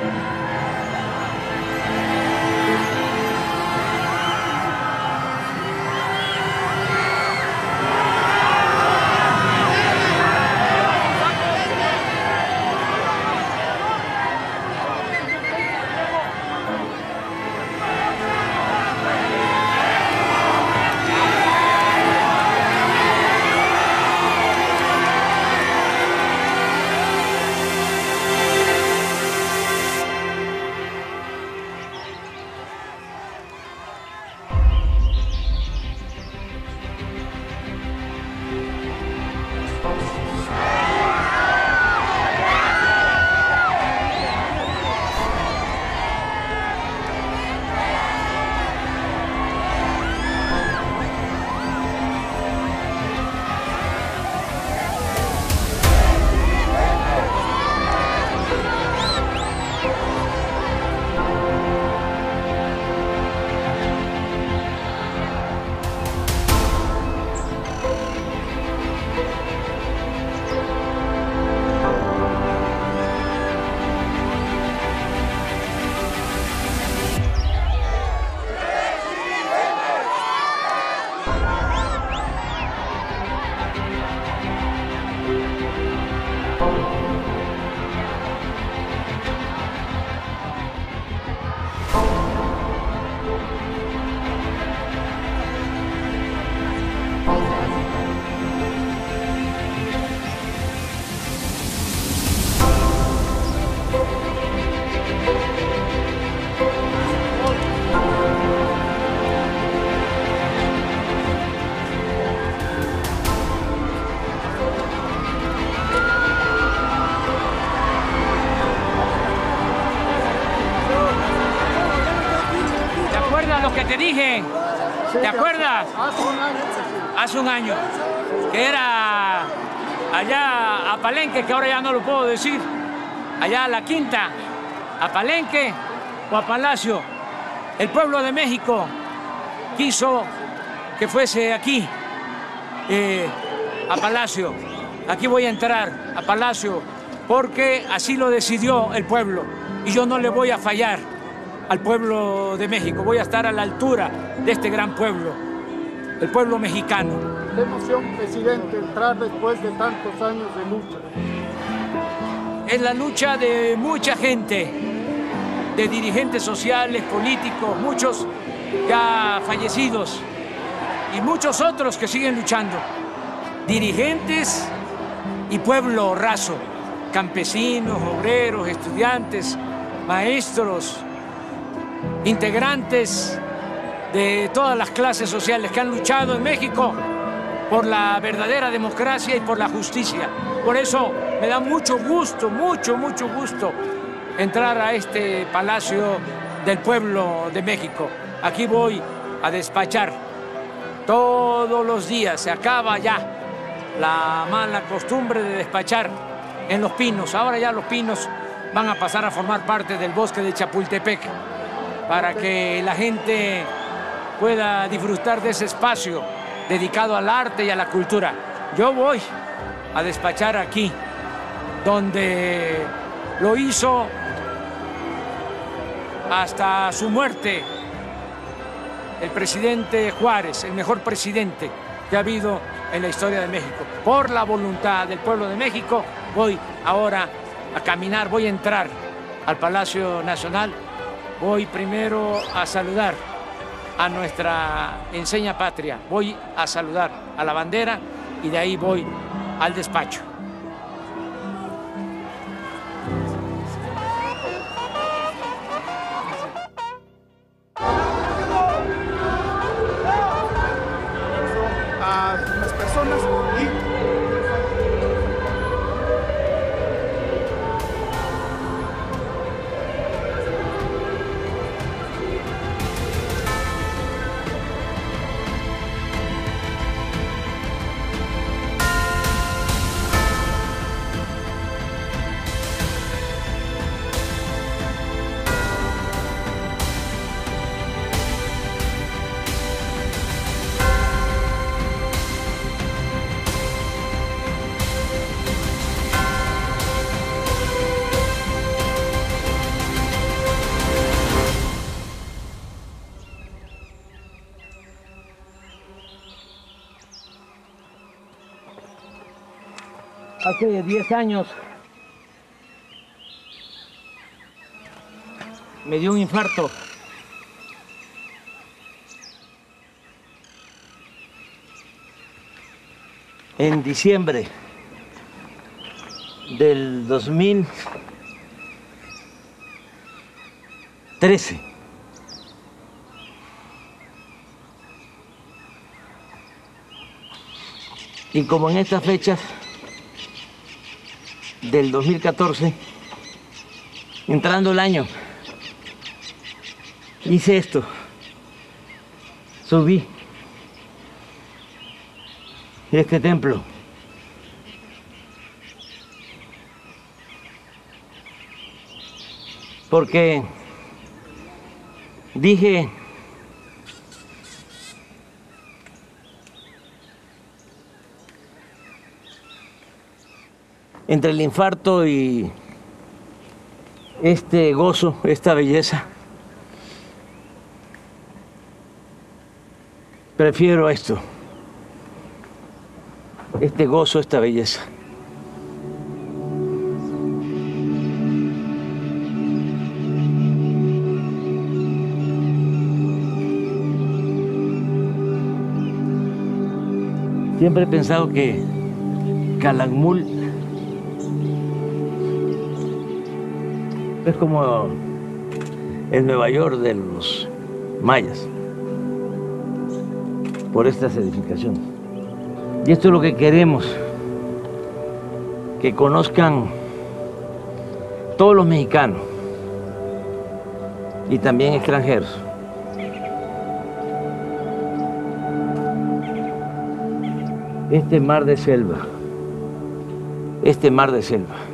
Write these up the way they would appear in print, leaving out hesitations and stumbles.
que te dije, ¿te acuerdas? Hace un año, que era allá a Palenque, que ahora ya no lo puedo decir, allá a La Quinta, a Palenque o a Palacio. El pueblo de México quiso que fuese aquí, a Palacio. Aquí voy a entrar, a Palacio, porque así lo decidió el pueblo. Y yo no le voy a fallar al pueblo de México. Voy a estar a la altura de este gran pueblo, el pueblo mexicano. Qué emoción, presidente, entrar después de tantos años de lucha. Es la lucha de mucha gente, de dirigentes sociales, políticos, muchos ya fallecidos y muchos otros que siguen luchando. Dirigentes y pueblo raso, campesinos, obreros, estudiantes, maestros, integrantes de todas las clases sociales que han luchado en México por la verdadera democracia y por la justicia. Por eso me da mucho gusto, mucho gusto entrar a este Palacio del Pueblo de México. Aquí voy a despachar todos los días. Se acaba ya la mala costumbre de despachar en Los Pinos. Ahora ya Los Pinos van a pasar a formar parte del bosque de Chapultepec para que la gente pueda disfrutar de ese espacio dedicado al arte y a la cultura. Yo voy a despachar aquí, donde lo hizo hasta su muerte el presidente Juárez, el mejor presidente que ha habido en la historia de México. Por la voluntad del pueblo de México, voy ahora a caminar, voy a entrar al Palacio Nacional. Voy primero a saludar a nuestra enseña patria, voy a saludar a la bandera y de ahí voy al despacho. A las personas y Hace 10 años me dio un infarto. En diciembre del 2013. Y como en estas fechas del 2014, entrando el año, hice esto, subí este templo. Porque dije, entre el infarto y este gozo, esta belleza, prefiero esto, este gozo, esta belleza. Siempre he pensado que Calakmul es como el Nueva York de los mayas, por estas edificaciones. Y esto es lo que queremos, que conozcan todos los mexicanos y también extranjeros. Este mar de selva, este mar de selva.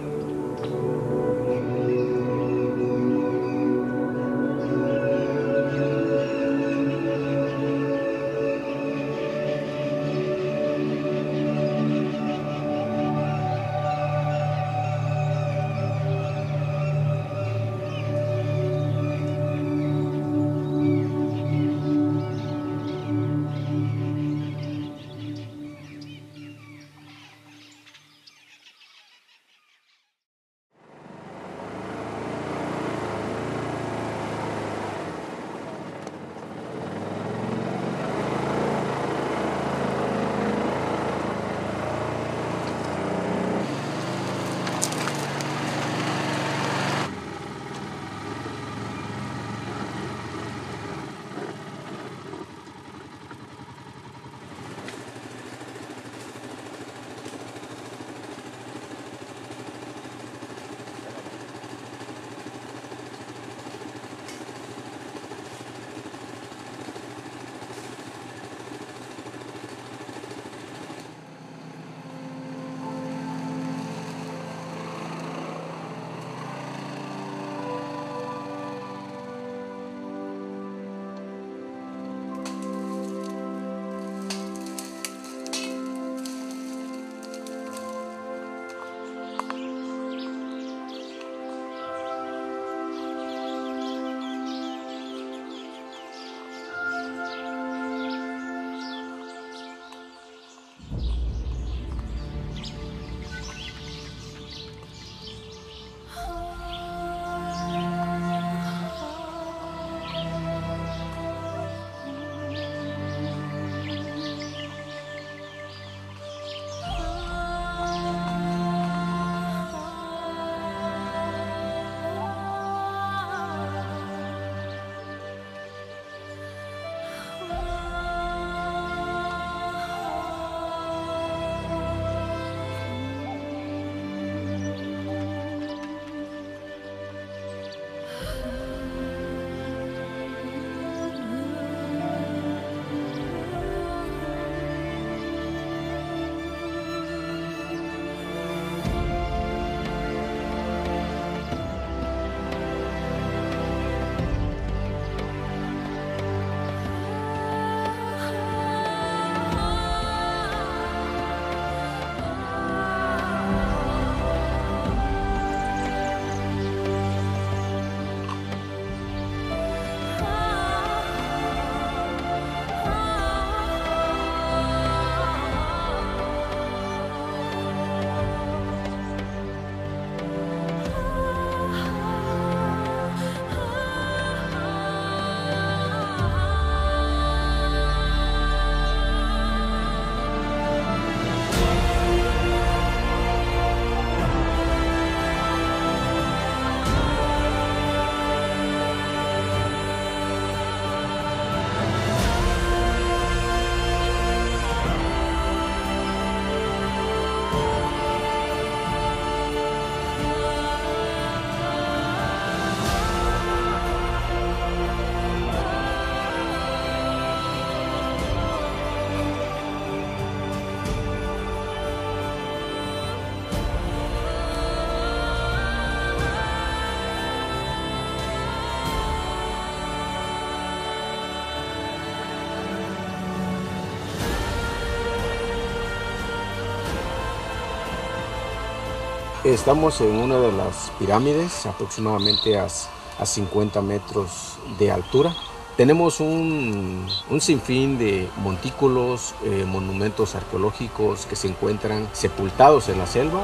Estamos en una de las pirámides, aproximadamente a 50 metros de altura. Tenemos un sinfín de montículos, monumentos arqueológicos que se encuentran sepultados en la selva.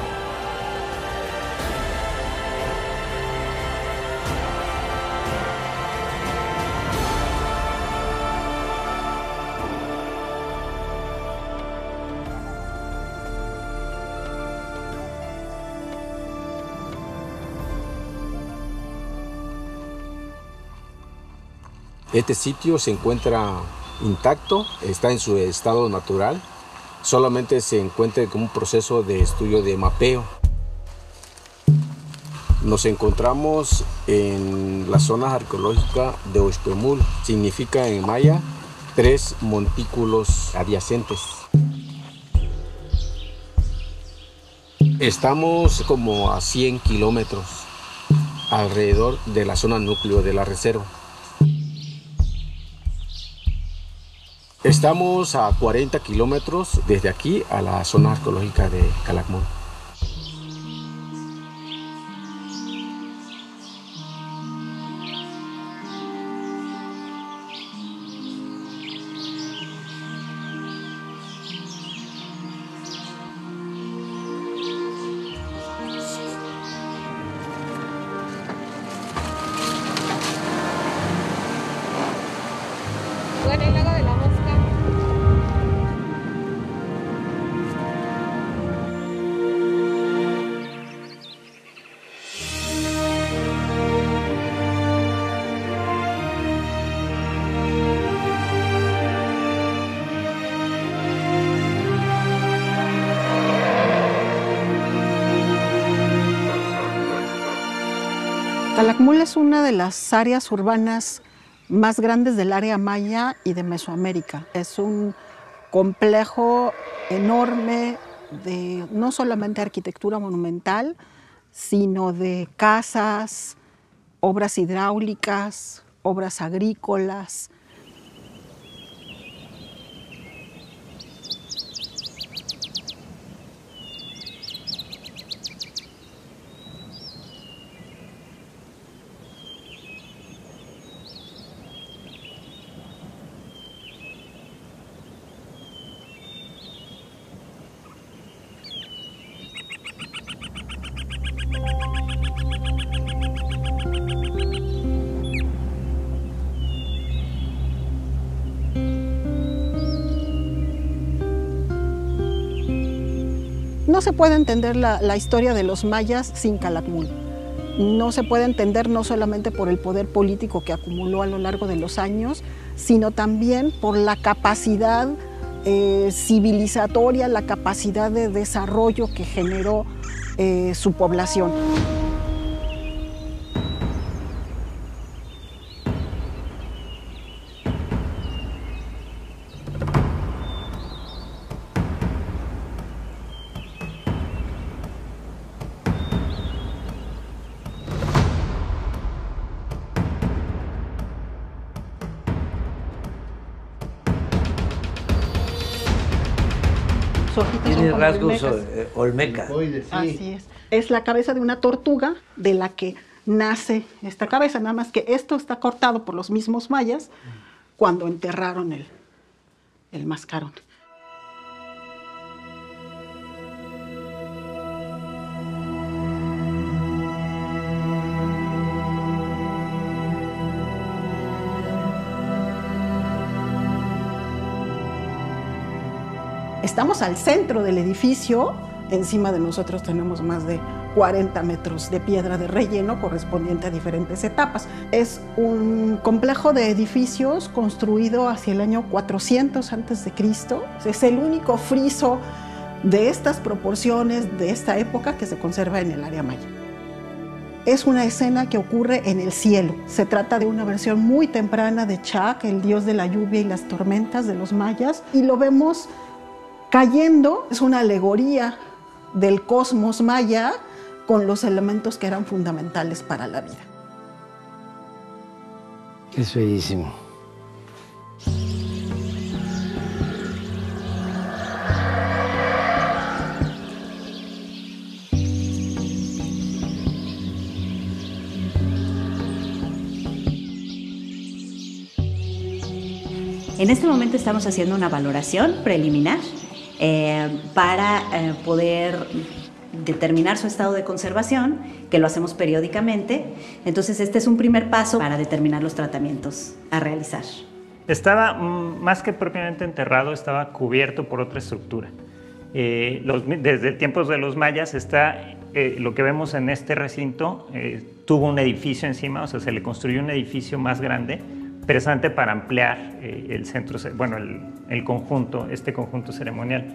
Este sitio se encuentra intacto, está en su estado natural, solamente se encuentra como un proceso de estudio de mapeo. Nos encontramos en la zona arqueológica de Oixquemul, significa en maya 3 montículos adyacentes. Estamos como a 100 kilómetros alrededor de la zona núcleo de la reserva. Estamos a 40 kilómetros desde aquí a la zona arqueológica de Calakmul. Bueno, el lago de la Mosca. Calakmul es una de las áreas urbanas más grandes del área maya y de Mesoamérica. Es un complejo enorme de no solamente arquitectura monumental, sino de casas, obras hidráulicas, obras agrícolas. No se puede entender la historia de los mayas sin Calakmul. No se puede entender no solamente por el poder político que acumuló a lo largo de los años, sino también por la capacidad civilizatoria, la capacidad de desarrollo que generó su población. Tiene rasgos olmeca. Así es. Es la cabeza de una tortuga de la que nace esta cabeza, nada más que esto está cortado por los mismos mayas cuando enterraron el mascarón. Estamos al centro del edificio, encima de nosotros tenemos más de 40 metros de piedra de relleno correspondiente a diferentes etapas. Es un complejo de edificios construido hacia el año 400 a.C. Es el único friso de estas proporciones de esta época que se conserva en el área maya. Es una escena que ocurre en el cielo. Se trata de una versión muy temprana de Chac, el dios de la lluvia y las tormentas de los mayas, y lo vemos cayendo. Es una alegoría del cosmos maya con los elementos que eran fundamentales para la vida. Es bellísimo. En este momento estamos haciendo una valoración preliminar para poder determinar su estado de conservación, que lo hacemos periódicamente. Entonces este es un primer paso para determinar los tratamientos a realizar. Estaba, más que propiamente enterrado, estaba cubierto por otra estructura. Desde tiempos de los mayas lo que vemos en este recinto tuvo un edificio encima, o sea, se le construyó un edificio más grande, precisamente para ampliar el centro, bueno, el conjunto, este conjunto ceremonial.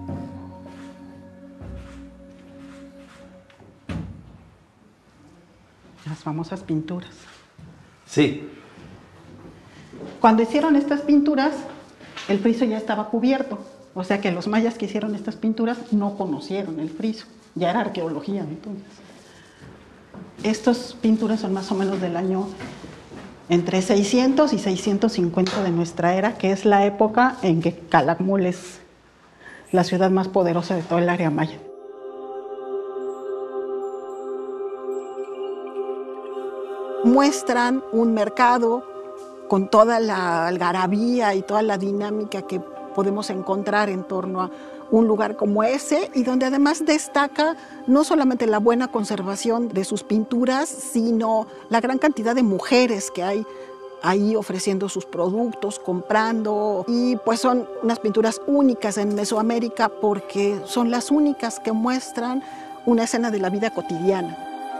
Las famosas pinturas. Sí. Cuando hicieron estas pinturas, el friso ya estaba cubierto. O sea que los mayas que hicieron estas pinturas no conocieron el friso. Ya era arqueología entonces. Estas pinturas son más o menos del año entre 600 y 650 de nuestra era, que es la época en que Calakmul es la ciudad más poderosa de todo el área maya. Muestran un mercado con toda la algarabía y toda la dinámica que podemos encontrar en torno a un lugar como ese, y donde además destaca no solamente la buena conservación de sus pinturas, sino la gran cantidad de mujeres que hay ahí ofreciendo sus productos, comprando, y pues son unas pinturas únicas en Mesoamérica porque son las únicas que muestran una escena de la vida cotidiana.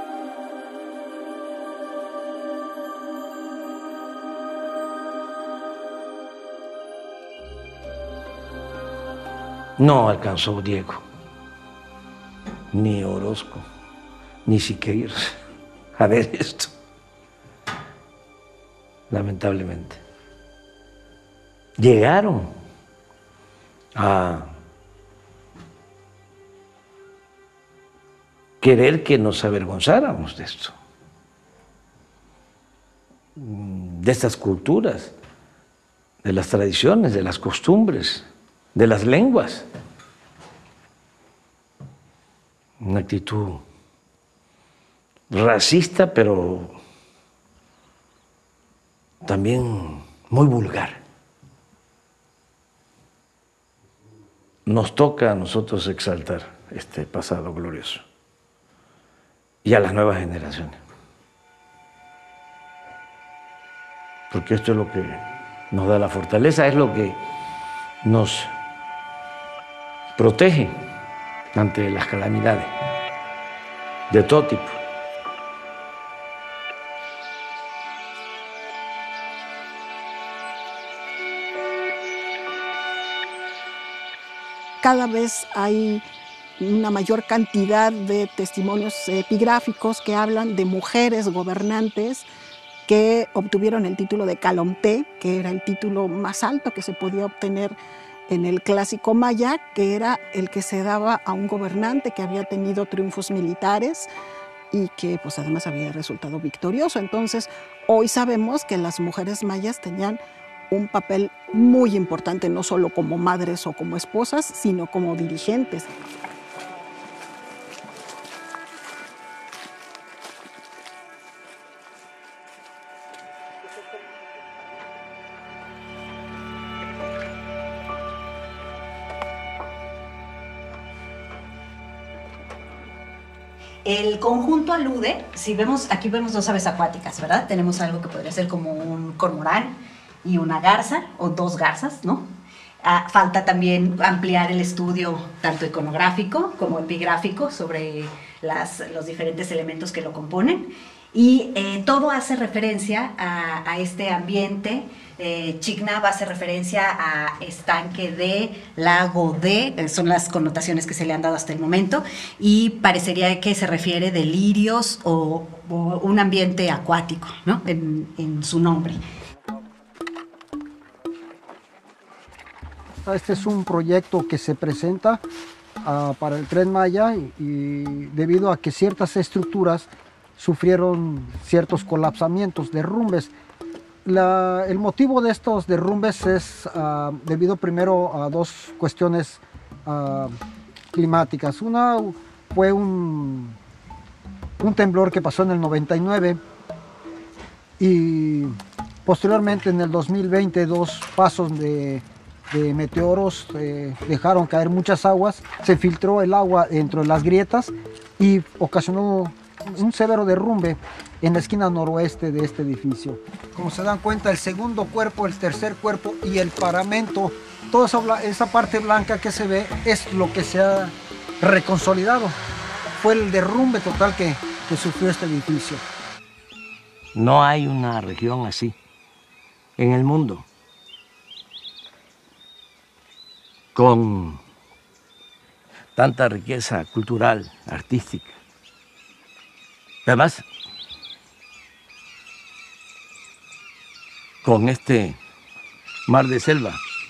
No alcanzó Diego, ni Orozco, ni Siqueiros a ver esto, lamentablemente. Llegaron a querer que nos avergonzáramos de esto, de estas culturas, de las tradiciones, de las costumbres, de las lenguas. Una actitud racista, pero también muy vulgar. Nos toca a nosotros exaltar este pasado glorioso y a las nuevas generaciones, porque esto es lo que nos da la fortaleza, es lo que nos protege ante las calamidades de todo tipo. Cada vez hay una mayor cantidad de testimonios epigráficos que hablan de mujeres gobernantes que obtuvieron el título de Calomté, que era el título más alto que se podía obtener en el clásico maya, que era el que se daba a un gobernante que había tenido triunfos militares y que pues además había resultado victorioso. Entonces hoy sabemos que las mujeres mayas tenían un papel muy importante, no solo como madres o como esposas, sino como dirigentes. El conjunto alude, si vemos, aquí vemos dos aves acuáticas, ¿verdad? Tenemos algo que podría ser como un cormorán y una garza, o dos garzas, ¿no? Falta también ampliar el estudio tanto iconográfico como epigráfico sobre los diferentes elementos que lo componen. Y todo hace referencia a este ambiente. Chignab hace referencia a estanque de, lago de, son las connotaciones que se le han dado hasta el momento, y parecería que se refiere de lirios o un ambiente acuático, ¿no? en su nombre. Este es un proyecto que se presenta para el Tren Maya y debido a que ciertas estructuras sufrieron ciertos colapsamientos, derrumbes. El motivo de estos derrumbes es debido primero a dos cuestiones climáticas. Una fue un temblor que pasó en el 99 y Posteriormente, en el 2020, 2 pasos de meteoros dejaron caer muchas aguas, se filtró el agua dentro de las grietas y ocasionó un severo derrumbe en la esquina noroeste de este edificio. Como se dan cuenta, el segundo cuerpo, el tercer cuerpo y el paramento, toda esa parte blanca que se ve es lo que se ha reconsolidado. Fue el derrumbe total que sufrió este edificio. No hay una región así en el mundo, con tanta riqueza cultural, artística. Además, con este mar de selva.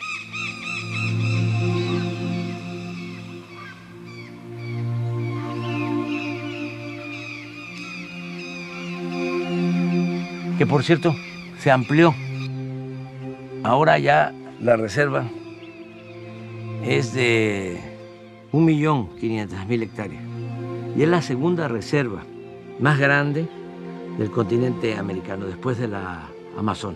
Que por cierto, se amplió. Ahora ya la reserva es de 1.500.000 hectáreas y es la segunda reserva más grande del continente americano, después de la Amazonas.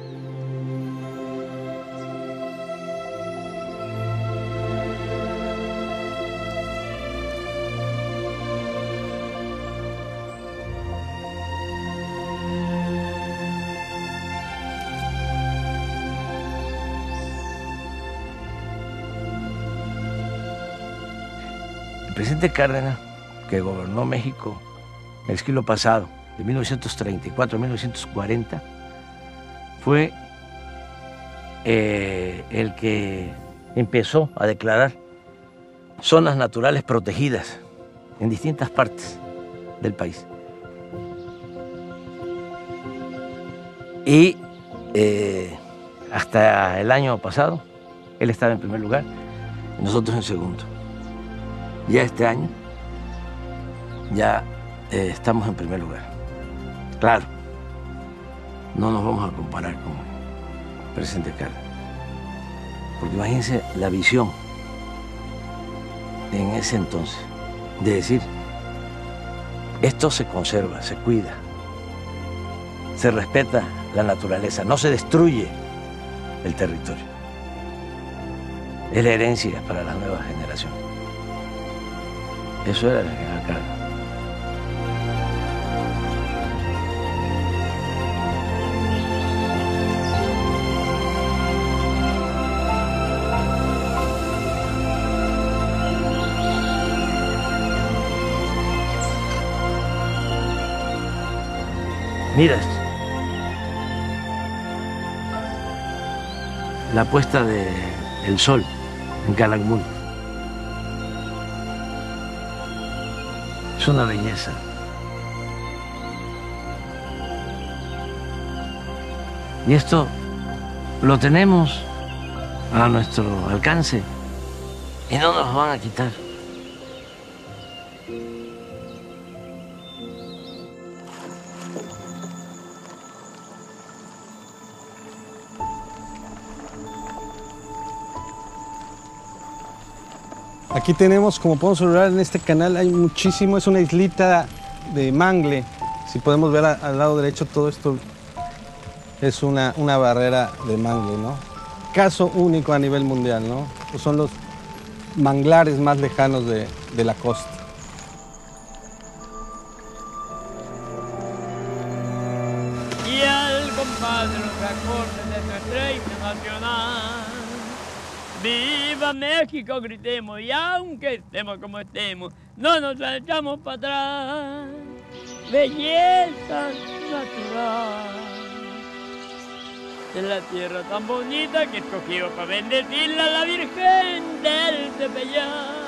El presidente Cárdenas, que gobernó México el siglo pasado, de 1934 a 1940, fue el que empezó a declarar zonas naturales protegidas en distintas partes del país. Y hasta el año pasado, él estaba en primer lugar y nosotros en segundo. Ya este año, ya estamos en primer lugar. Claro, no nos vamos a comparar con el presidente Cárdenas, porque imagínense la visión en ese entonces de decir, esto se conserva, se cuida, se respeta la naturaleza, no se destruye el territorio. Es la herencia para las nuevas generaciones. Eso era el general Cárdenas. Mira esto. La puesta del sol en Calakmul. Es una belleza. Y esto lo tenemos a nuestro alcance y no nos van a quitar. Aquí tenemos, como podemos observar en este canal, hay muchísimo, es una islita de mangle. Si podemos ver al lado derecho, todo esto es una barrera de mangle, ¿no? Caso único a nivel mundial, ¿no? Pues son los manglares más lejanos de la costa. Y al compás de los acordes de nuestra himno nacional. ¡Viva México! Gritemos, y aunque estemos como estemos, no nos echamos para atrás. Belleza natural de la tierra tan bonita que escogió para bendecirla la Virgen del Tepeyac.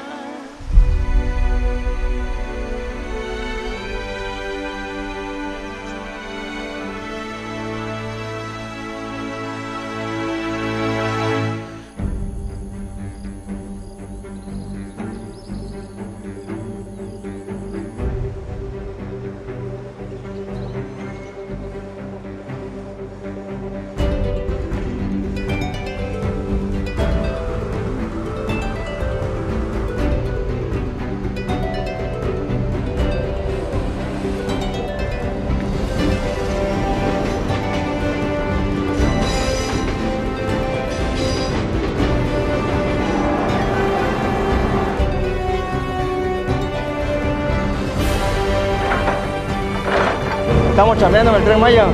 Estamos chambeando en el Tren Maya.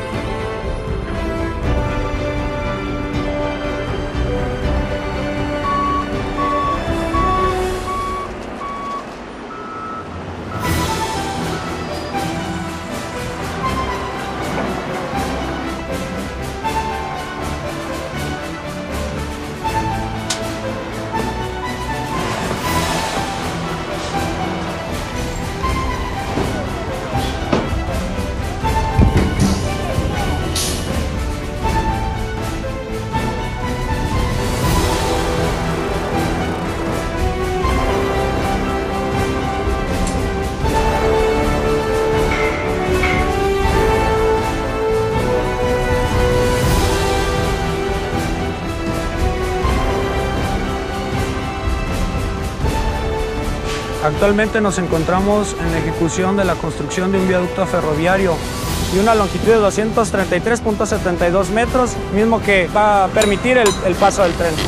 Actualmente nos encontramos en la ejecución de la construcción de un viaducto ferroviario de una longitud de 233.72 metros, mismo que va a permitir el paso del tren.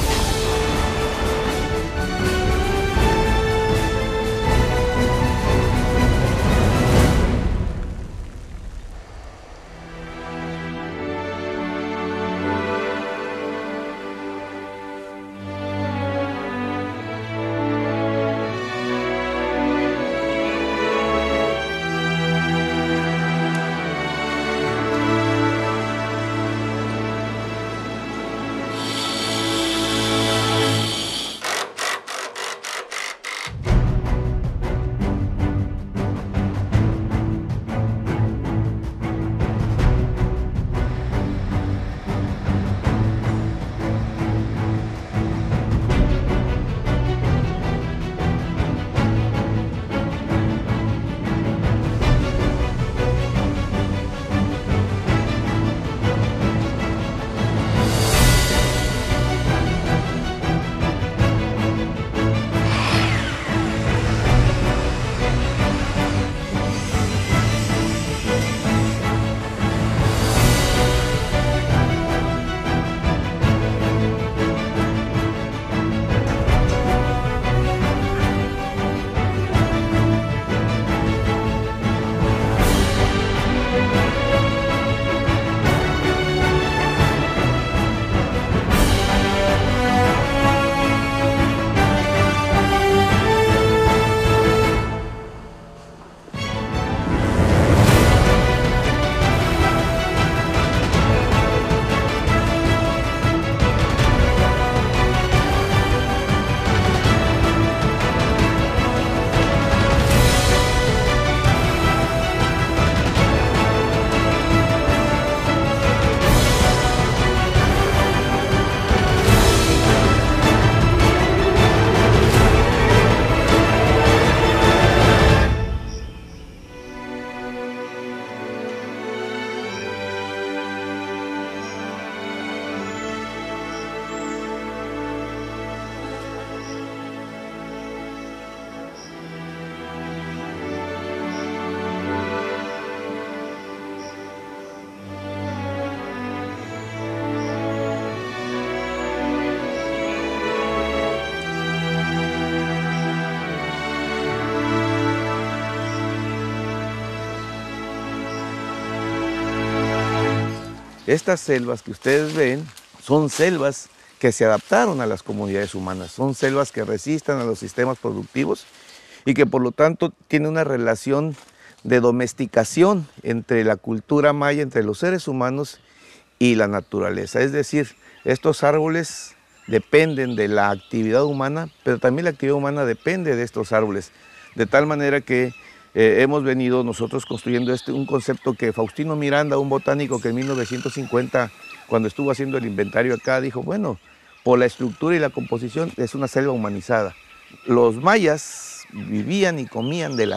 Estas selvas que ustedes ven son selvas que se adaptaron a las comunidades humanas, son selvas que resisten a los sistemas productivos y que por lo tanto tienen una relación de domesticación entre la cultura maya, entre los seres humanos y la naturaleza. Es decir, estos árboles dependen de la actividad humana, pero también la actividad humana depende de estos árboles, de tal manera que hemos venido nosotros construyendo un concepto que Faustino Miranda, un botánico que en 1950, cuando estuvo haciendo el inventario acá, dijo, bueno, por la estructura y la composición es una selva humanizada. Los mayas vivían y comían de la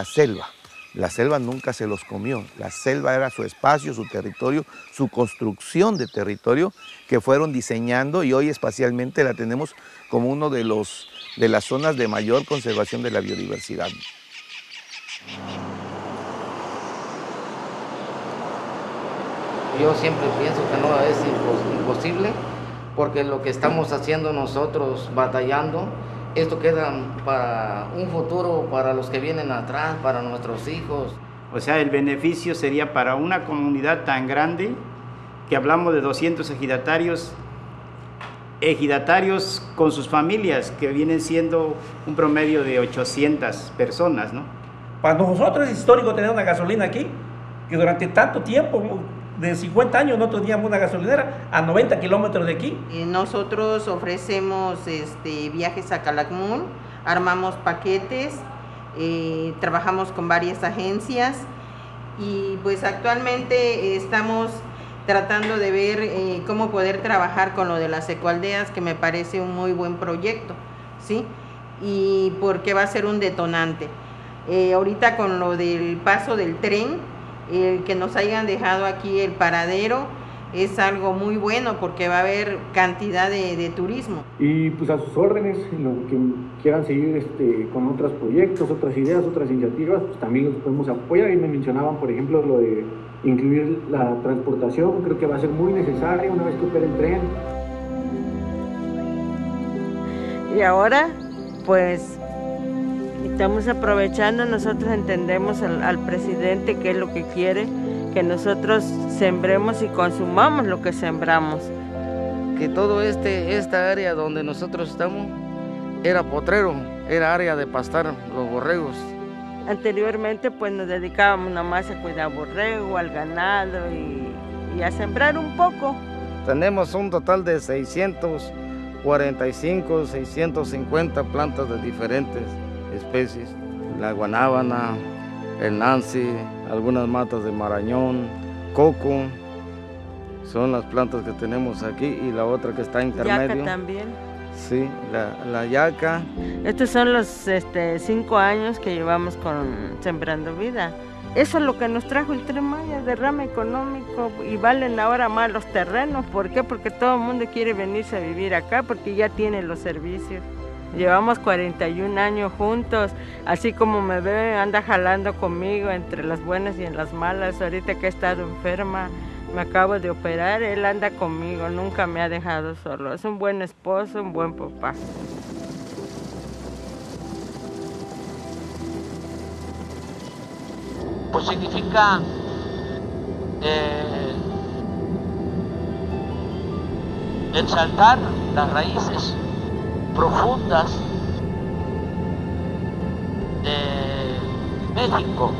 selva nunca se los comió, la selva era su espacio, su territorio, su construcción de territorio que fueron diseñando y hoy espacialmente la tenemos como uno de las zonas de mayor conservación de la biodiversidad. Yo siempre pienso que no es imposible, porque lo que estamos haciendo nosotros, batallando, esto queda para un futuro, para los que vienen atrás, para nuestros hijos. O sea, el beneficio sería para una comunidad tan grande que hablamos de 200 ejidatarios con sus familias, que vienen siendo un promedio de 800 personas, ¿no? Para nosotros es histórico tener una gasolina aquí, que durante tanto tiempo, de 50 años, no teníamos una gasolinera a 90 kilómetros de aquí. Nosotros ofrecemos viajes a Calakmul, armamos paquetes, trabajamos con varias agencias y pues actualmente estamos tratando de ver cómo poder trabajar con lo de las ecoaldeas, que me parece un muy buen proyecto, ¿sí? Y porque va a ser un detonante. Ahorita con lo del paso del tren, el que nos hayan dejado aquí el paradero es algo muy bueno porque va a haber cantidad de turismo. Y pues a sus órdenes, en lo que quieran seguir con otros proyectos, otras ideas, otras iniciativas, pues también los podemos apoyar. Y me mencionaban, por ejemplo, lo de incluir la transportación, creo que va a ser muy necesario una vez que opere el tren. Y ahora, pues, estamos aprovechando, nosotros entendemos al presidente qué es lo que quiere, que nosotros sembremos y consumamos lo que sembramos. Que todo esta área donde nosotros estamos era potrero, era área de pastar los borregos. Anteriormente pues nos dedicábamos nada más a cuidar borrego, al ganado y a sembrar un poco. Tenemos un total de 645, 650 plantas de diferentes especies. La guanábana, el nancy, algunas matas de marañón, coco, son las plantas que tenemos aquí, y la otra que está intermedio. Yaca también. Sí, la yaca. Estos son los 5 años que llevamos con Sembrando Vida. Eso es lo que nos trajo el Tren Maya, derrame económico, y valen ahora más los terrenos. ¿Por qué? Porque todo el mundo quiere venirse a vivir acá porque ya tiene los servicios. Llevamos 41 años juntos, así como me ve, anda jalando conmigo entre las buenas y en las malas. Ahorita que he estado enferma, me acabo de operar, él anda conmigo, nunca me ha dejado solo. Es un buen esposo, un buen papá. Pues significa ensaltar las raíces profundas de México.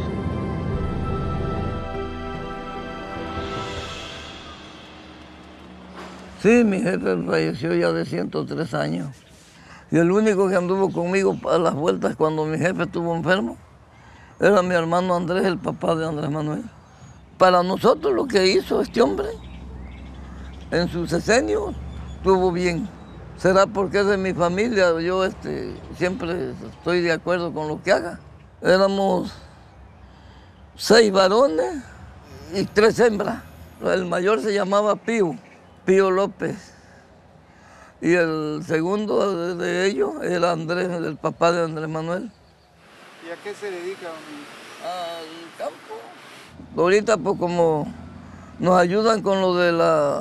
Sí, mi jefe falleció ya de 103 años. Y el único que anduvo conmigo para las vueltas cuando mi jefe estuvo enfermo era mi hermano Andrés, el papá de Andrés Manuel. Para nosotros lo que hizo este hombre en su sexenio estuvo bien. Será porque es de mi familia, yo siempre estoy de acuerdo con lo que haga. Éramos 6 varones y 3 hembras. El mayor se llamaba Pío López. Y el segundo de ellos era Andrés, el papá de Andrés Manuel. ¿Y a qué se dedica? Al campo. Ahorita pues como nos ayudan con lo de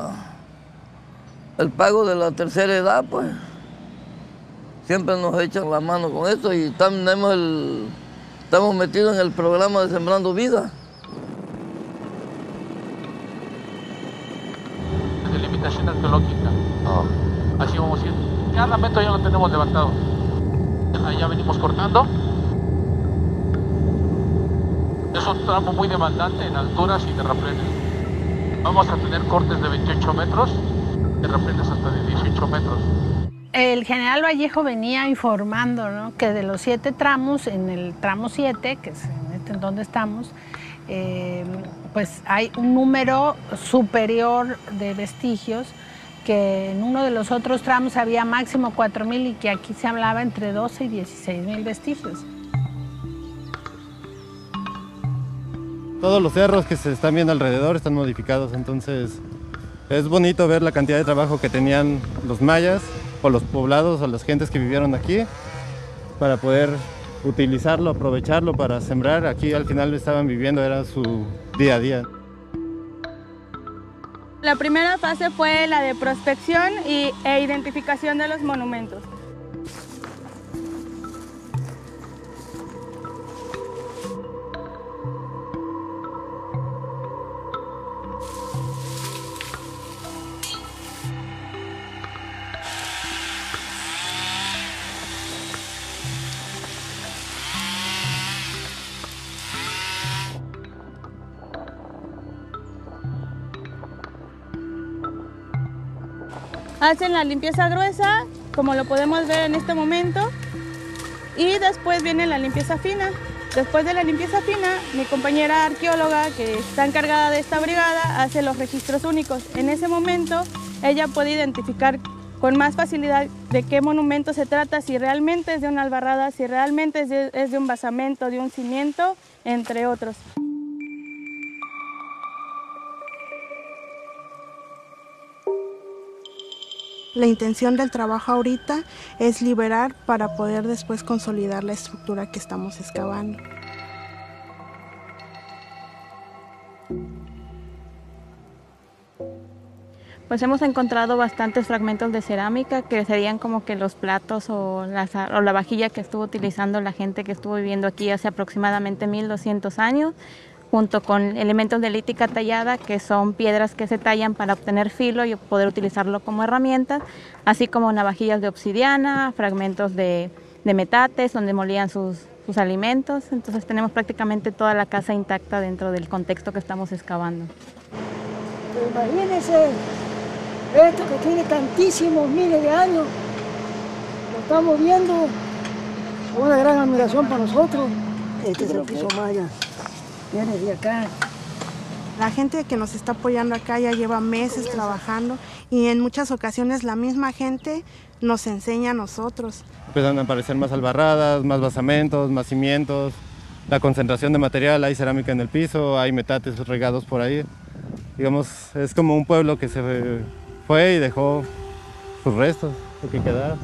el pago de la tercera edad, pues siempre nos echan la mano con eso, y estamos metidos en el programa de Sembrando Vida. Delimitación arqueológica. Así vamos a ir. Ya la meta ya lo tenemos levantado. Allá venimos cortando. Es un tramo muy demandante en alturas y terraplenes. Vamos a tener cortes de 28 metros, terraplenes hasta de 18 metros. El general Vallejo venía informando, ¿no?, que de los 7 tramos, en el tramo 7, que es en donde estamos, pues hay un número superior de vestigios, que en uno de los otros tramos había máximo 4,000 y que aquí se hablaba entre 12 y 16,000 vestigios. Todos los cerros que se están viendo alrededor están modificados, entonces es bonito ver la cantidad de trabajo que tenían los mayas o los poblados o las gentes que vivieron aquí para poder utilizarlo, aprovecharlo para sembrar. Aquí al final estaban viviendo, era su día a día. La primera fase fue la de prospección e identificación de los monumentos. hacen la limpieza gruesa, como lo podemos ver en este momento, y después viene la limpieza fina. Después de la limpieza fina, mi compañera arqueóloga, que está encargada de esta brigada, hace los registros únicos. En ese momento, ella puede identificar con más facilidad de qué monumento se trata, si realmente es de una albarrada, si realmente es de un basamento, de un cimiento, entre otros. La intención del trabajo ahorita es liberar para poder después consolidar la estructura que estamos excavando. Pues hemos encontrado bastantes fragmentos de cerámica que serían como que los platos o la vajilla que estuvo utilizando la gente que estuvo viviendo aquí hace aproximadamente 1200 años, junto con elementos de lítica tallada, que son piedras que se tallan para obtener filo y poder utilizarlo como herramientas, así como navajillas de obsidiana, fragmentos de metates donde molían sus alimentos. Entonces tenemos prácticamente toda la casa intacta dentro del contexto que estamos excavando. Imagínense, esto que tiene tantísimos miles de años, lo estamos viendo con una gran admiración para nosotros. Este es el piso maya. Viene de acá. La gente que nos está apoyando acá ya lleva meses trabajando y en muchas ocasiones la misma gente nos enseña a nosotros. Empiezan a aparecer más albarradas, más basamentos, más cimientos, la concentración de material, hay cerámica en el piso, hay metates regados por ahí. Digamos, es como un pueblo que se fue y dejó sus restos, lo que quedaba.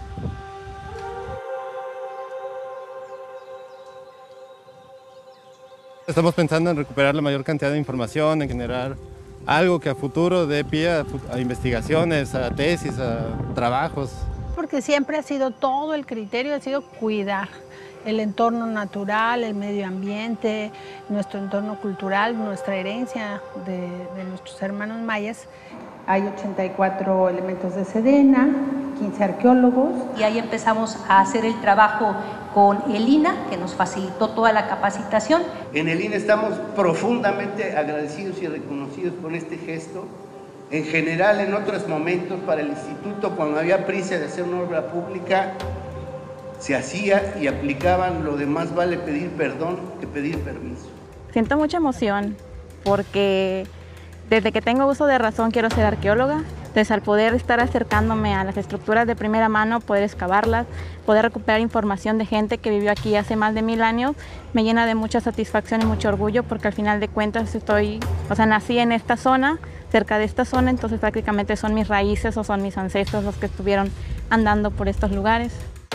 Estamos pensando en recuperar la mayor cantidad de información, en generar algo que a futuro dé pie a investigaciones, a tesis, a trabajos. Porque siempre ha sido todo el criterio, ha sido cuidar el entorno natural, el medio ambiente, nuestro entorno cultural, nuestra herencia de nuestros hermanos mayas. Hay 84 elementos de Sedena, 15 arqueólogos. Y ahí empezamos a hacer el trabajo con el INA, que nos facilitó toda la capacitación. En el INA estamos profundamente agradecidos y reconocidos por este gesto. En general, en otros momentos, para el instituto, cuando había prisa de hacer una obra pública, se hacía y aplicaban lo de más vale pedir perdón que pedir permiso. Siento mucha emoción porque desde que tengo uso de razón quiero ser arqueóloga. Entonces, al poder estar acercándome a las estructuras de primera mano, poder excavarlas, poder recuperar información de gente que vivió aquí hace más de 1000 años, me llena de mucha satisfacción y mucho orgullo porque al final de cuentas nací en esta zona, cerca de esta zona, entonces prácticamente son mis raíces o son mis ancestros los que estuvieron andando por estos lugares.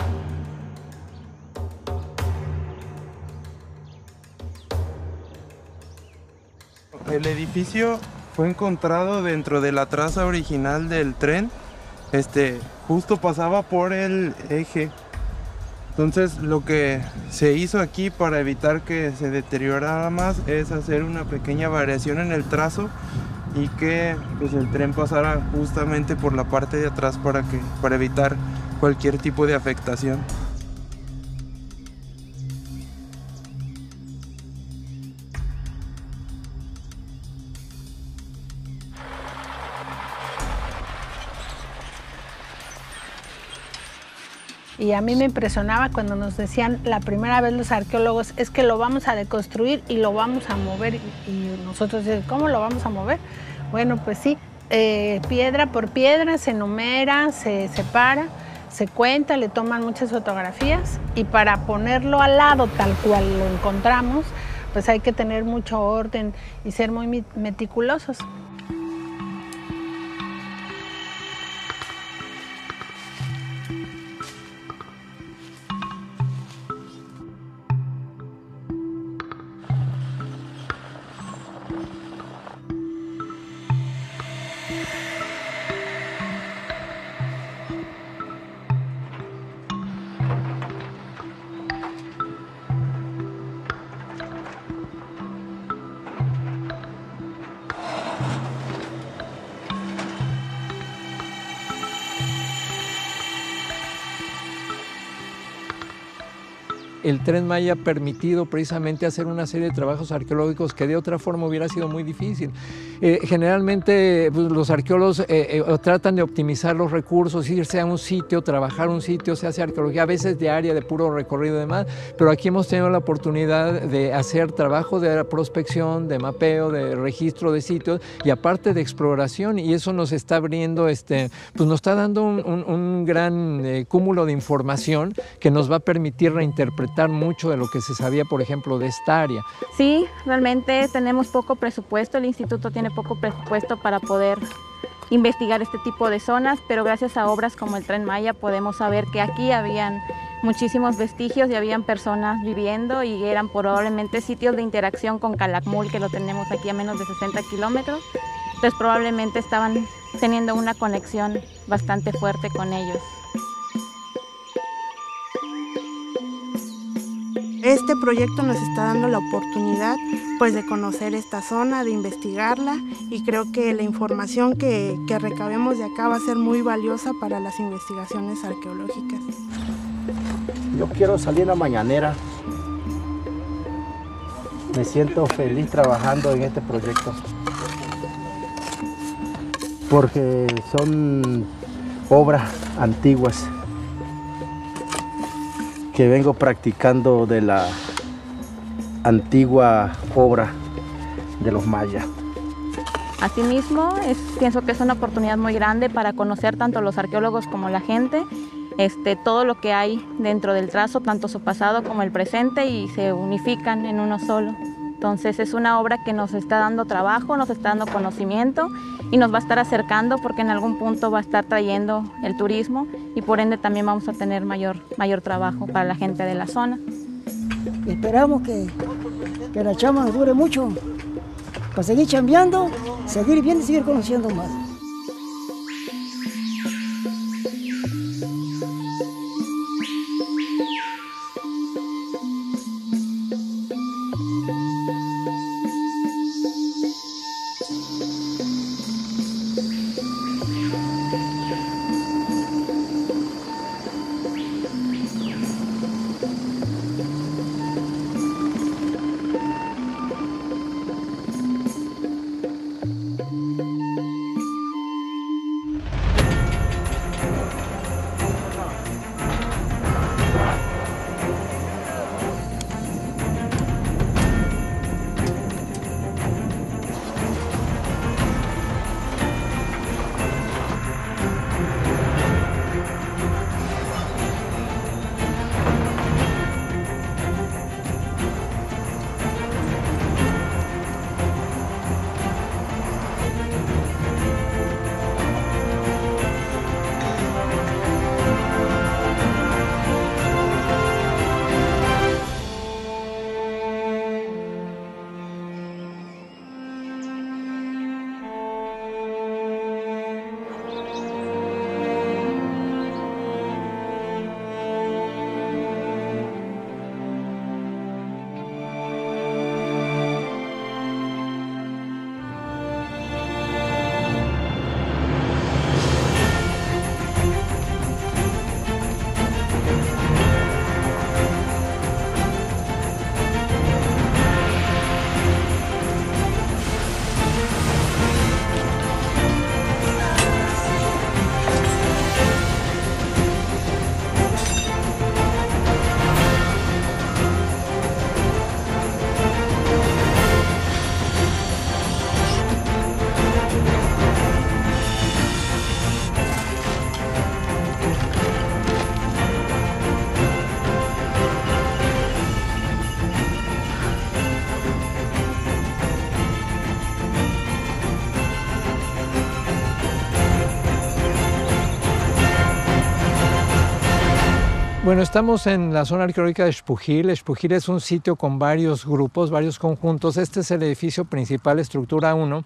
El edificio fue encontrado dentro de la traza original del tren. Justo pasaba por el eje. Entonces lo que se hizo aquí para evitar que se deteriorara más es hacer una pequeña variación en el trazo y que pues, el tren pasara justamente por la parte de atrás para evitar cualquier tipo de afectación. Y a mí me impresionaba cuando nos decían la primera vez los arqueólogos, es que lo vamos a deconstruir y lo vamos a mover. Y nosotros decíamos, ¿cómo lo vamos a mover? Bueno, pues sí, piedra por piedra se enumera, se separa, se cuenta, le toman muchas fotografías y para ponerlo al lado tal cual lo encontramos, pues hay que tener mucho orden y ser muy meticulosos. El Tren Maya ha permitido precisamente hacer una serie de trabajos arqueológicos que de otra forma hubiera sido muy difícil. Generalmente pues, los arqueólogos tratan de optimizar los recursos, irse a un sitio, trabajar un sitio, se hace arqueología a veces diaria de puro recorrido y demás, pero aquí hemos tenido la oportunidad de hacer trabajo de prospección, de mapeo, de registro de sitios y aparte de exploración, y eso nos está abriendo, pues nos está dando un gran cúmulo de información que nos va a permitir reinterpretar mucho de lo que se sabía, por ejemplo, de esta área. Sí, realmente tenemos poco presupuesto, el instituto tiene poco presupuesto para poder investigar este tipo de zonas, pero gracias a obras como el Tren Maya podemos saber que aquí habían muchísimos vestigios y habían personas viviendo y eran probablemente sitios de interacción con Calakmul, que lo tenemos aquí a menos de 60 kilómetros, entonces probablemente estaban teniendo una conexión bastante fuerte con ellos. Este proyecto nos está dando la oportunidad pues, de conocer esta zona, de investigarla, y creo que la información que recabemos de acá va a ser muy valiosa para las investigaciones arqueológicas. Yo quiero salir a la mañanera. Me siento feliz trabajando en este proyecto, porque son obras antiguas que vengo practicando de la antigua obra de los mayas. Asimismo, pienso que es una oportunidad muy grande para conocer tanto los arqueólogos como la gente, todo lo que hay dentro del trazo, tanto su pasado como el presente, y se unifican en uno solo. Entonces es una obra que nos está dando trabajo, nos está dando conocimiento y nos va a estar acercando, porque en algún punto va a estar trayendo el turismo y por ende también vamos a tener mayor trabajo para la gente de la zona. Esperamos que la chamba nos dure mucho para seguir chambeando, seguir viendo y seguir conociendo más. Bueno, estamos en la zona arqueológica de Xpujil. Xpujil es un sitio con varios grupos, varios conjuntos. Este es el edificio principal, estructura 1,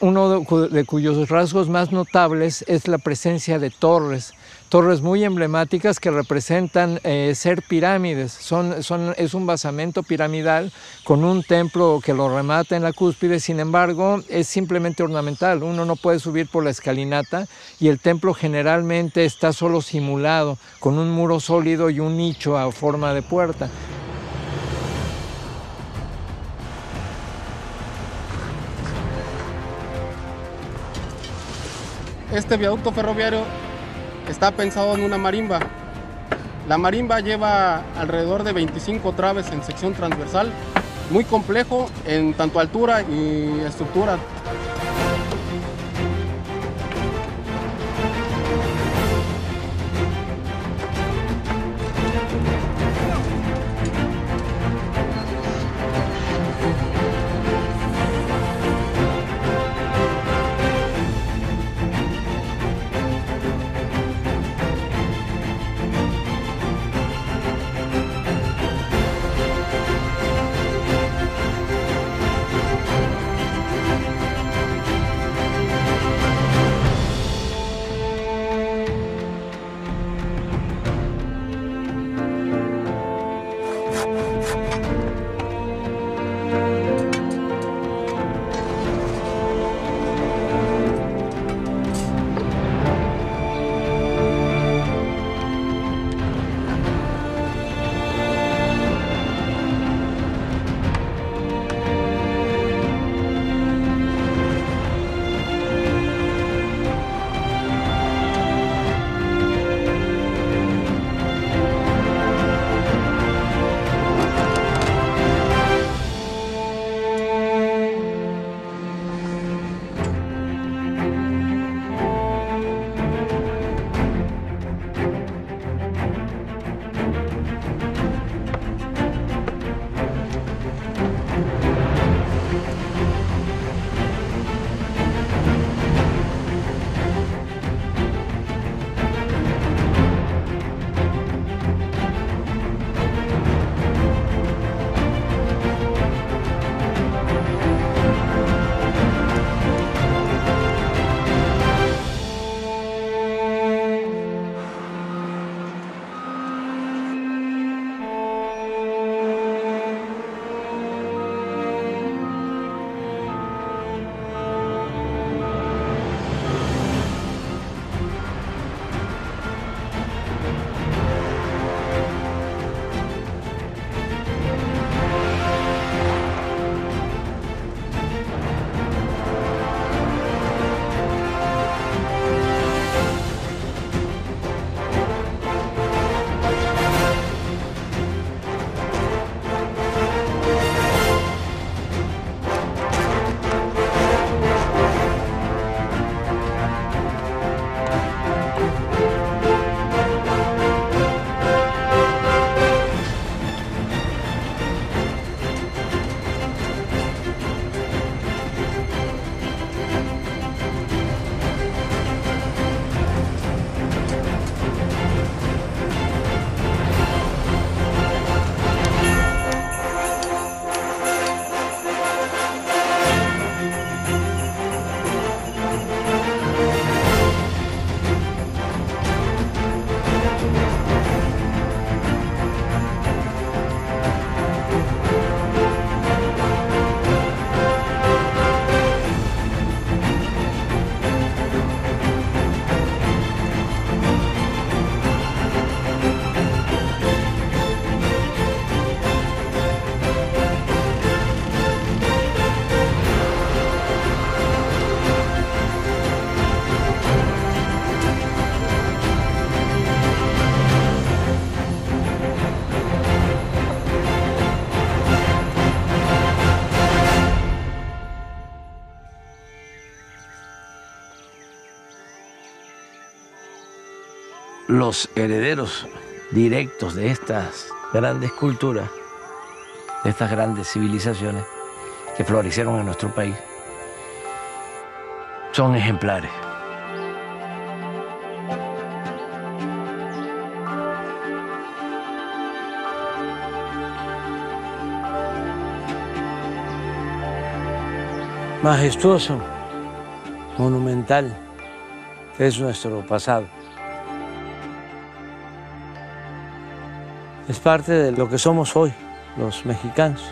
de cuyos rasgos más notables es la presencia de torres muy emblemáticas que representan ser pirámides. Es un basamento piramidal con un templo que lo remata en la cúspide, sin embargo es simplemente ornamental. Uno no puede subir por la escalinata y el templo generalmente está solo simulado, con un muro sólido y un nicho a forma de puerta. Este viaducto ferroviario está pensado en una marimba. La marimba lleva alrededor de 25 traves en sección transversal, muy complejo en tanto altura y estructura. los herederos directos de estas grandes culturas, de estas grandes civilizaciones que florecieron en nuestro país, son ejemplares. Majestuoso, monumental, es nuestro pasado. Es parte de lo que somos hoy, los mexicanos.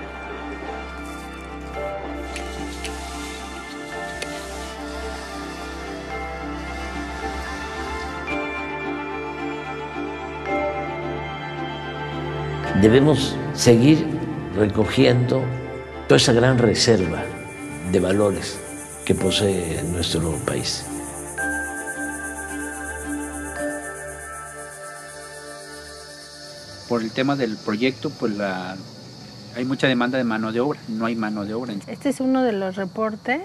Debemos seguir recogiendo toda esa gran reserva de valores que posee nuestro país. por el tema del proyecto, pues hay mucha demanda de mano de obra, no hay mano de obra. Este es uno de los reportes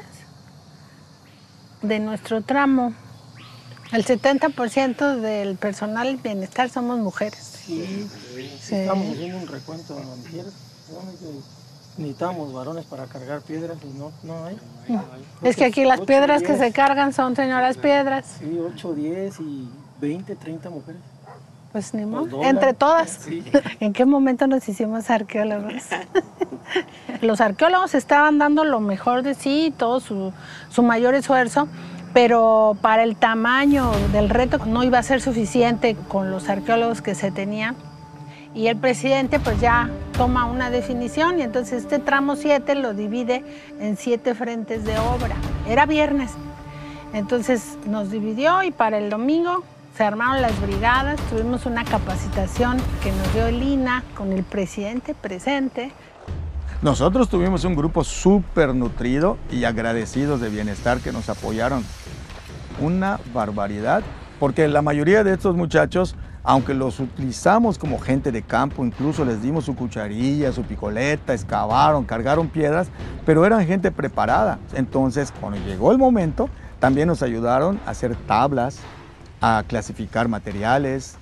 de nuestro tramo. El 70% del personal del bienestar somos mujeres. Sí. Estamos haciendo un recuento de mujeres. Necesitamos varones para cargar piedras y no hay. Es que aquí las piedras que se cargan son señoras piedras. Sí, 8, 10 y 20, 30 mujeres. Pues ni modo, entre todas. Sí. ¿En qué momento nos hicimos arqueólogos? Los arqueólogos estaban dando lo mejor de sí, todo su mayor esfuerzo, pero para el tamaño del reto no iba a ser suficiente con los arqueólogos que se tenían. Y el presidente pues ya toma una definición y entonces este tramo 7 lo divide en 7 frentes de obra. Era viernes, entonces nos dividió y para el domingo se armaron las brigadas, tuvimos una capacitación que nos dio el INAH con el presidente presente. Nosotros tuvimos un grupo súper nutrido y agradecidos de bienestar que nos apoyaron. Una barbaridad, porque la mayoría de estos muchachos, aunque los utilizamos como gente de campo, incluso les dimos su cucharilla, su picoleta, excavaron, cargaron piedras, pero eran gente preparada. Entonces, cuando llegó el momento, también nos ayudaron a hacer tablas, a clasificar materiales.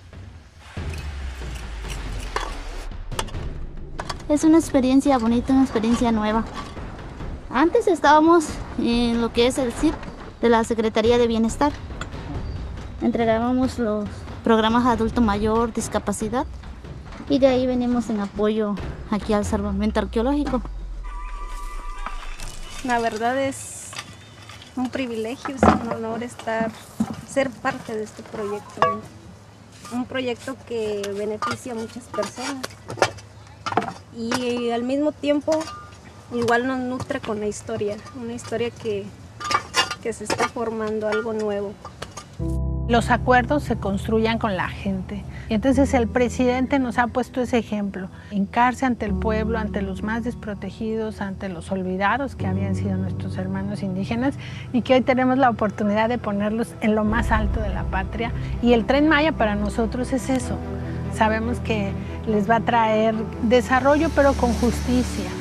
Es una experiencia bonita, una experiencia nueva. Antes estábamos en lo que es el CIP de la Secretaría de Bienestar. Entregábamos los programas adulto mayor, discapacidad, y de ahí venimos en apoyo aquí al salvamento arqueológico. La verdad es un privilegio, es un honor ser parte de este proyecto. Un proyecto que beneficia a muchas personas y al mismo tiempo igual nos nutre con la historia, una historia que se está formando algo nuevo. Los acuerdos se construyan con la gente. Y entonces el presidente nos ha puesto ese ejemplo, hincarse ante el pueblo, ante los más desprotegidos, ante los olvidados que habían sido nuestros hermanos indígenas y que hoy tenemos la oportunidad de ponerlos en lo más alto de la patria. Y el Tren Maya para nosotros es eso. Sabemos que les va a traer desarrollo, pero con justicia.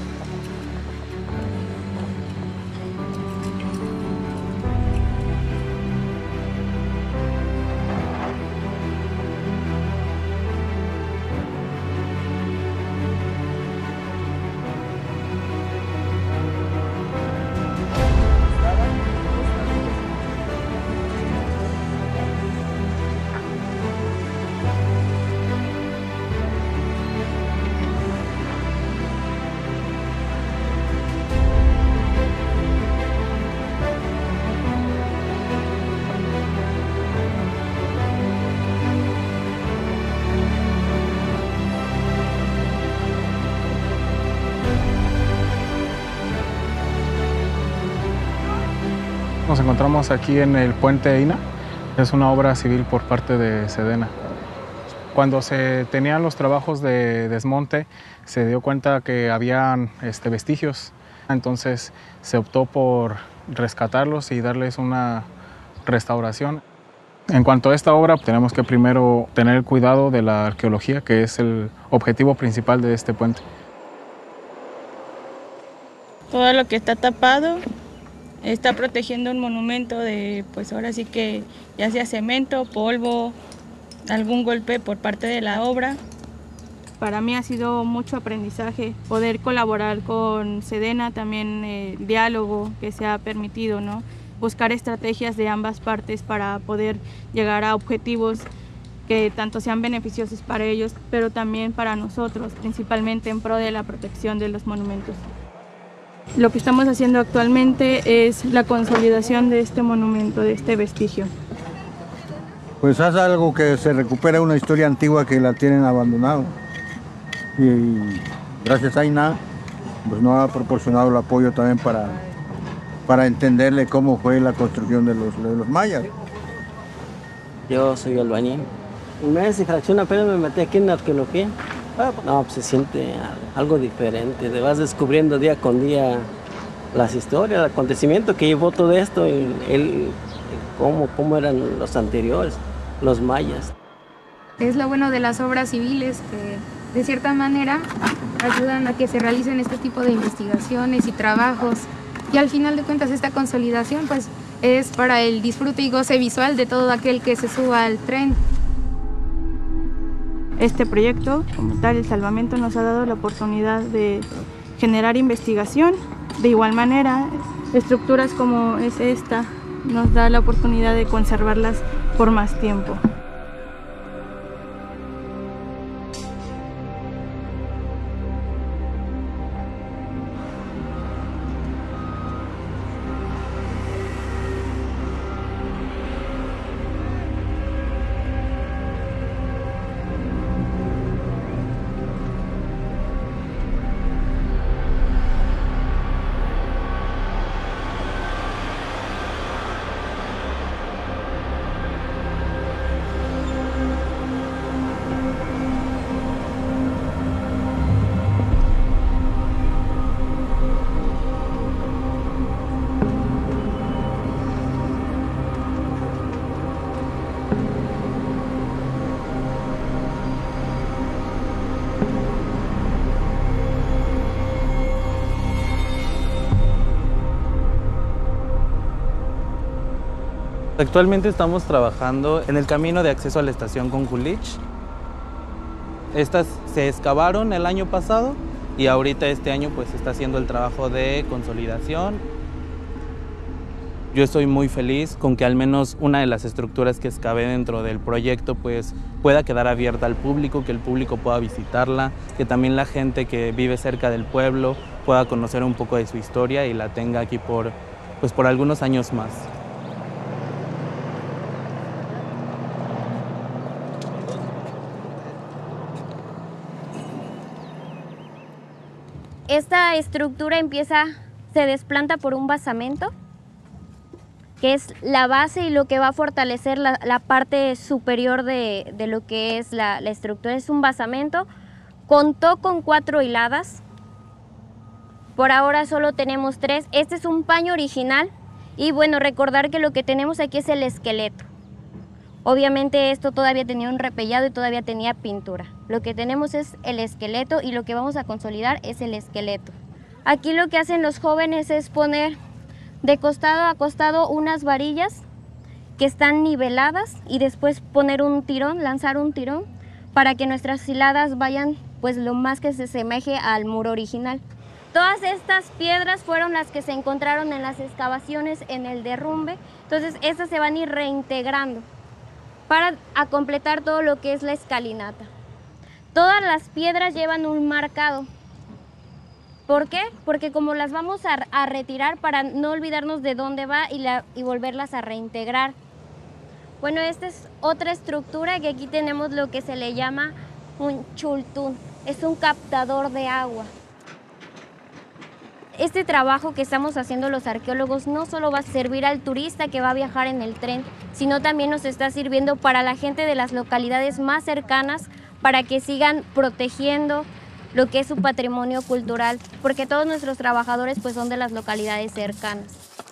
Nos encontramos aquí en el puente Ina, es una obra civil por parte de Sedena. Cuando se tenían los trabajos de desmonte, se dio cuenta que habían vestigios, entonces se optó por rescatarlos y darles una restauración. En cuanto a esta obra, tenemos que primero tener el cuidado de la arqueología, que es el objetivo principal de este puente. Todo lo que está tapado está protegiendo un monumento de, pues ahora sí que ya sea cemento, polvo, algún golpe por parte de la obra. Para mí ha sido mucho aprendizaje poder colaborar con Sedena, también diálogo que se ha permitido, ¿no? Buscar estrategias de ambas partes para poder llegar a objetivos que tanto sean beneficiosos para ellos, pero también para nosotros, principalmente en pro de la protección de los monumentos. Lo que estamos haciendo actualmente es la consolidación de este monumento, de este vestigio. Pues es algo que se recupera una historia antigua que la tienen abandonado. Y gracias a INAH pues nos ha proporcionado el apoyo también para entenderle cómo fue la construcción de los mayas. Yo soy albañil. Un mes y fracción apenas me metí aquí en la arqueología. No, pues se siente algo diferente, te vas descubriendo día con día las historias, el acontecimiento que llevó todo esto, cómo eran los anteriores, los mayas. Es lo bueno de las obras civiles, que de cierta manera ayudan a que se realicen este tipo de investigaciones y trabajos. Y al final de cuentas esta consolidación pues es para el disfrute y goce visual de todo aquel que se suba al tren. Este proyecto, como tal, el salvamento, nos ha dado la oportunidad de generar investigación. De igual manera, estructuras como es esta nos da la oportunidad de conservarlas por más tiempo. Actualmente estamos trabajando en el camino de acceso a la estación Conculich. Estas se excavaron el año pasado y ahorita este año pues se está haciendo el trabajo de consolidación. Yo estoy muy feliz con que al menos una de las estructuras que excavé dentro del proyecto pues pueda quedar abierta al público, que el público pueda visitarla, que también la gente que vive cerca del pueblo pueda conocer un poco de su historia y la tenga aquí por algunos años más. Esta estructura se desplanta por un basamento, que es la base y lo que va a fortalecer la parte superior de lo que es la estructura. Es un basamento, contó con 4 hiladas, por ahora solo tenemos 3. Este es un paño original y bueno, recordar que lo que tenemos aquí es el esqueleto. Obviamente esto todavía tenía un repellado y todavía tenía pintura. Lo que tenemos es el esqueleto y lo que vamos a consolidar es el esqueleto. Aquí lo que hacen los jóvenes es poner de costado a costado unas varillas que están niveladas y después poner un tirón, lanzar un tirón para que nuestras hiladas vayan pues lo más que se asemeje al muro original. Todas estas piedras fueron las que se encontraron en las excavaciones en el derrumbe, entonces estas se van a ir reintegrando para completar todo lo que es la escalinata. Todas las piedras llevan un marcado. ¿Por qué? Porque como las vamos a retirar para no olvidarnos de dónde va y volverlas a reintegrar. Bueno, esta es otra estructura que aquí tenemos lo que se le llama un chultún. Es un captador de agua. Este trabajo que estamos haciendo los arqueólogos no solo va a servir al turista que va a viajar en el tren, sino también nos está sirviendo para la gente de las localidades más cercanas para que sigan protegiendo lo que es su patrimonio cultural, porque todos nuestros trabajadores pues son de las localidades cercanas.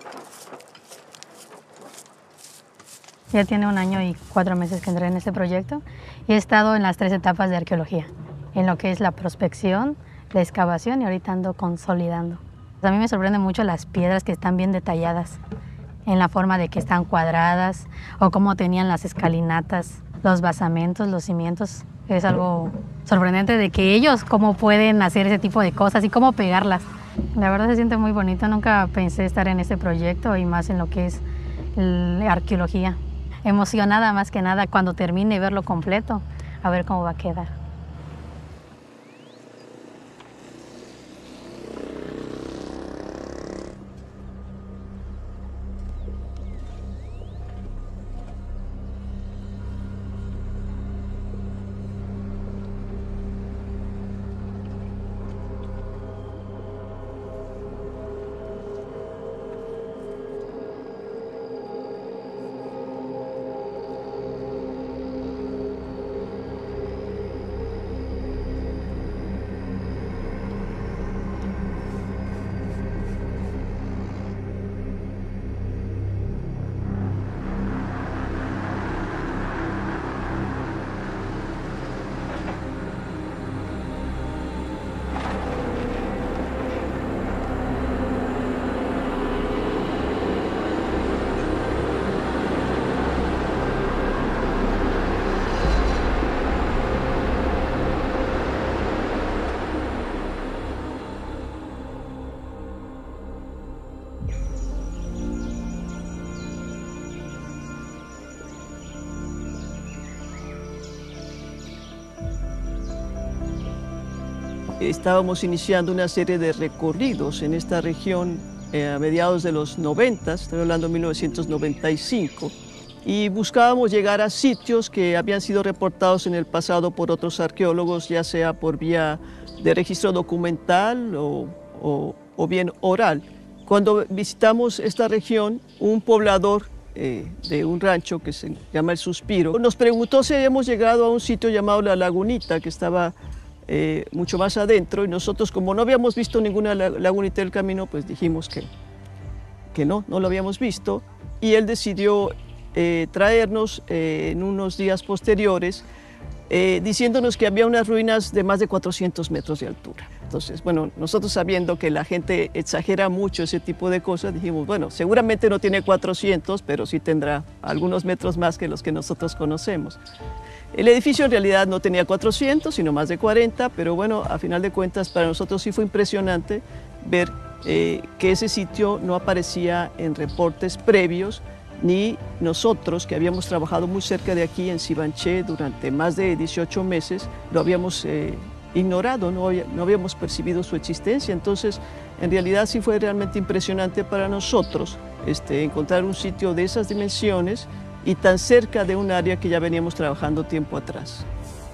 Ya tiene 1 año y 4 meses que entré en este proyecto y he estado en las 3 etapas de arqueología, en lo que es la prospección, la excavación y ahorita ando consolidando. A mí me sorprende mucho las piedras que están bien detalladas, en la forma de que están cuadradas o cómo tenían las escalinatas, los basamentos, los cimientos. Es algo sorprendente de que ellos cómo pueden hacer ese tipo de cosas y cómo pegarlas. La verdad se siente muy bonito, nunca pensé estar en este proyecto y más en lo que es la arqueología. Emocionada más que nada cuando termine y verlo completo, a ver cómo va a quedar. estábamos iniciando una serie de recorridos en esta región a mediados de los 90, estoy hablando de 1995, y buscábamos llegar a sitios que habían sido reportados en el pasado por otros arqueólogos, ya sea por vía de registro documental o bien oral. Cuando visitamos esta región, un poblador de un rancho que se llama El Suspiro nos preguntó si habíamos llegado a un sitio llamado La Lagunita, que estaba mucho más adentro, y nosotros, como no habíamos visto ninguna lagunita del camino, pues dijimos que no lo habíamos visto, y él decidió traernos en unos días posteriores, diciéndonos que había unas ruinas de más de 400 metros de altura. Entonces, bueno, nosotros sabiendo que la gente exagera mucho ese tipo de cosas, dijimos, bueno, seguramente no tiene 400, pero sí tendrá algunos metros más que los que nosotros conocemos. El edificio en realidad no tenía 400, sino más de 40, pero bueno, a final de cuentas para nosotros sí fue impresionante ver que ese sitio no aparecía en reportes previos, ni nosotros, que habíamos trabajado muy cerca de aquí en Sivanché durante más de 18 meses, lo habíamos ignorado, no habíamos percibido su existencia. Entonces, en realidad sí fue realmente impresionante para nosotros encontrar un sitio de esas dimensiones y tan cerca de un área que ya veníamos trabajando tiempo atrás.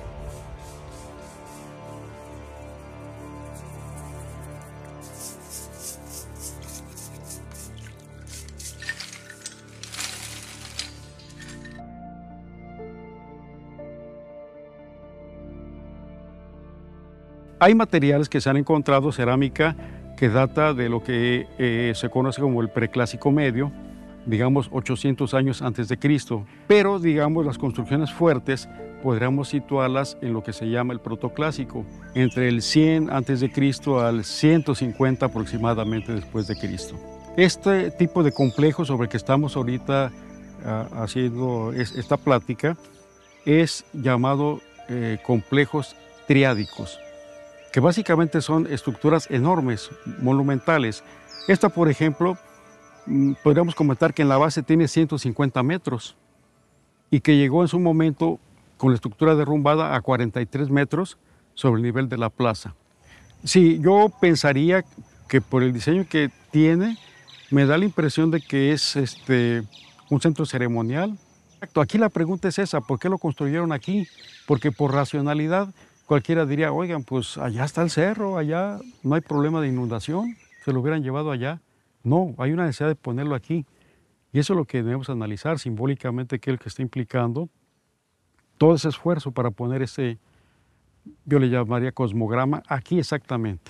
Hay materiales que se han encontrado, cerámica que data de lo que se conoce como el preclásico medio, digamos 800 años antes de Cristo, pero digamos las construcciones fuertes podríamos situarlas en lo que se llama el protoclásico, entre el 100 antes de Cristo al 150 aproximadamente después de Cristo. Este tipo de complejo sobre el que estamos ahorita haciendo esta plática es llamado complejos triádicos, que básicamente son estructuras enormes, monumentales. Esta, por ejemplo, podríamos comentar que en la base tiene 150 metros y que llegó en su momento con la estructura derrumbada a 43 metros sobre el nivel de la plaza. Sí, yo pensaría que por el diseño que tiene, me da la impresión de que es un centro ceremonial. Aquí la pregunta es esa, ¿por qué lo construyeron aquí? Porque por racionalidad cualquiera diría, oigan, pues allá está el cerro, allá no hay problema de inundación, se lo hubieran llevado allá. No, hay una necesidad de ponerlo aquí. Y eso es lo que debemos analizar simbólicamente, que es el que está implicando todo ese esfuerzo para poner ese, yo le llamaría cosmograma, aquí exactamente.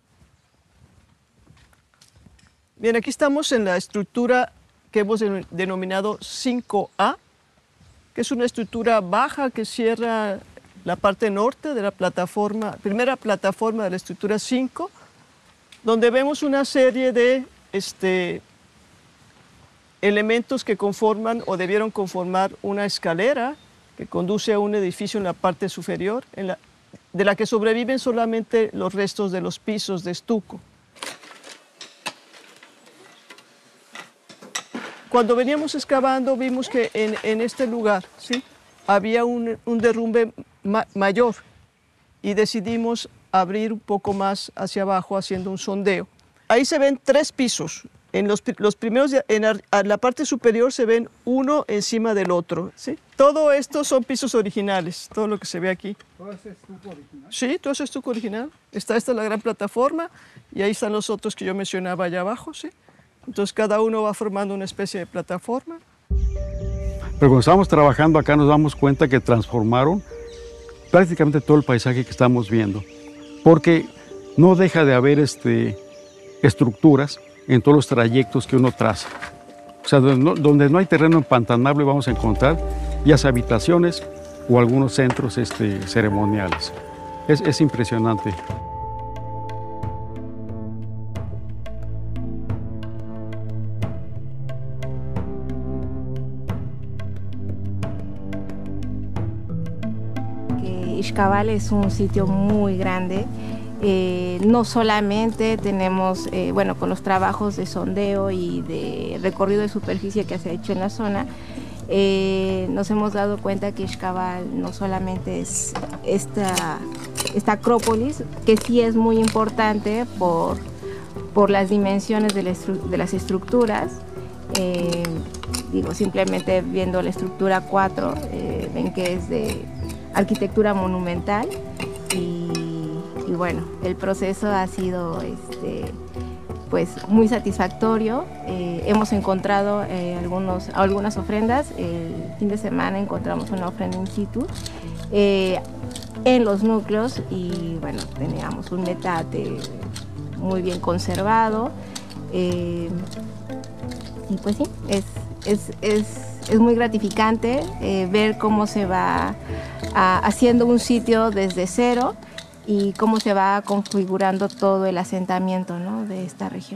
Bien, aquí estamos en la estructura que hemos denominado 5A, que es una estructura baja que cierra la parte norte de la plataforma, primera plataforma de la estructura 5, donde vemos una serie de elementos que conforman o debieron conformar una escalera que conduce a un edificio en la parte superior, de la que sobreviven solamente los restos de los pisos de estuco. Cuando veníamos excavando vimos que en este lugar, ¿sí?, había un derrumbe mayor y decidimos abrir un poco más hacia abajo haciendo un sondeo. Ahí se ven 3 pisos. En los primeros, a la parte superior se ven uno encima del otro, ¿sí? Todo esto son pisos originales, todo lo que se ve aquí. ¿Todo ese estuco original? Sí, todo ese estuco original. Esta es la gran plataforma y ahí están los otros que yo mencionaba allá abajo, ¿sí? Entonces cada uno va formando una especie de plataforma. Pero cuando estábamos trabajando acá nos damos cuenta que transformaron prácticamente todo el paisaje que estamos viendo, porque no deja de haber estructuras en todos los trayectos que uno traza. O sea, donde no hay terreno empantanable vamos a encontrar ya sea habitaciones o algunos centros ceremoniales. Es impresionante. Ixcabal es un sitio muy grande. No solamente tenemos, bueno, con los trabajos de sondeo y de recorrido de superficie que se ha hecho en la zona, nos hemos dado cuenta que Ixcabal no solamente es esta esta acrópolis, que sí es muy importante por las dimensiones de las estructuras. Digo, simplemente viendo la estructura 4, ven que es de arquitectura monumental y bueno, el proceso ha sido pues muy satisfactorio. Hemos encontrado algunas ofrendas. El fin de semana encontramos una ofrenda in situ en los núcleos y bueno, teníamos un metate muy bien conservado. Y pues sí, es muy gratificante ver cómo se va haciendo un sitio desde cero y cómo se va configurando todo el asentamiento, ¿no?, de esta región.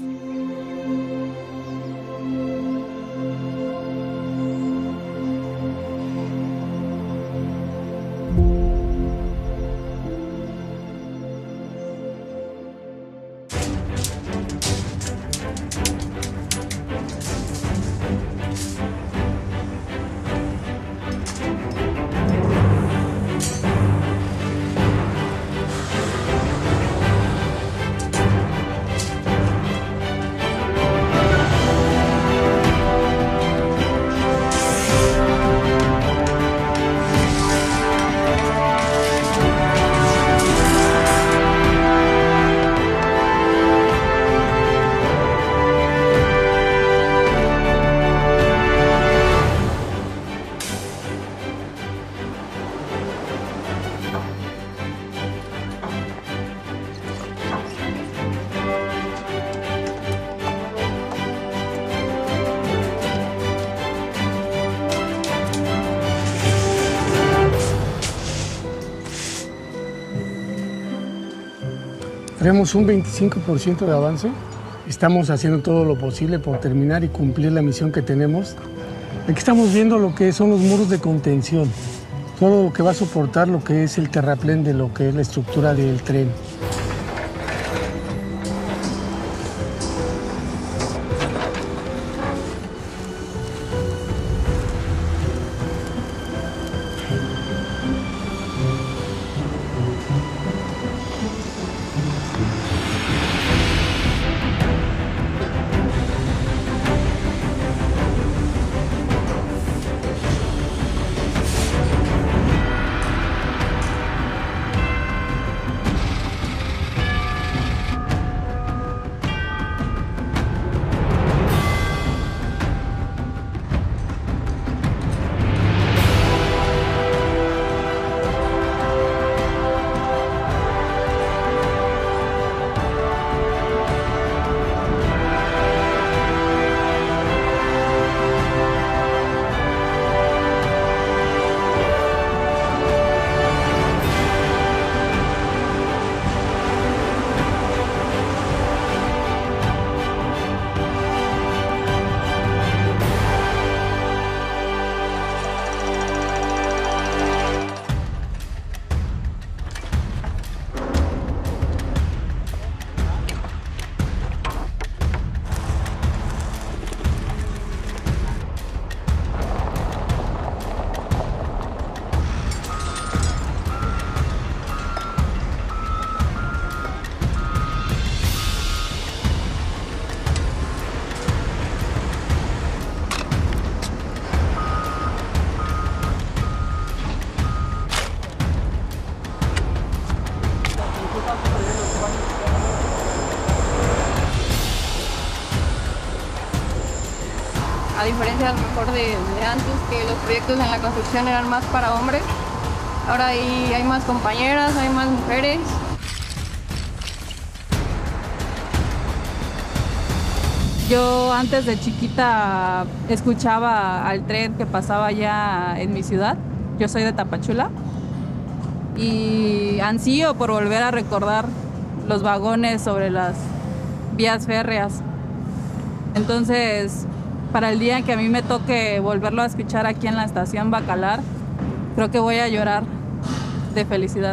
Tenemos un 25% de avance. Estamos haciendo todo lo posible por terminar y cumplir la misión que tenemos. Aquí estamos viendo lo que son los muros de contención, todo lo que va a soportar lo que es el terraplén de lo que es la estructura del tren. A diferencia a lo mejor de antes, que los proyectos en la construcción eran más para hombres, ahora hay más compañeras, hay más mujeres. Yo antes de chiquita escuchaba al tren que pasaba ya en mi ciudad. Yo soy de Tapachula y ansío por volver a recordar los vagones sobre las vías férreas. Entonces, para el día en que a mí me toque volverlo a escuchar aquí en la estación Bacalar, creo que voy a llorar de felicidad.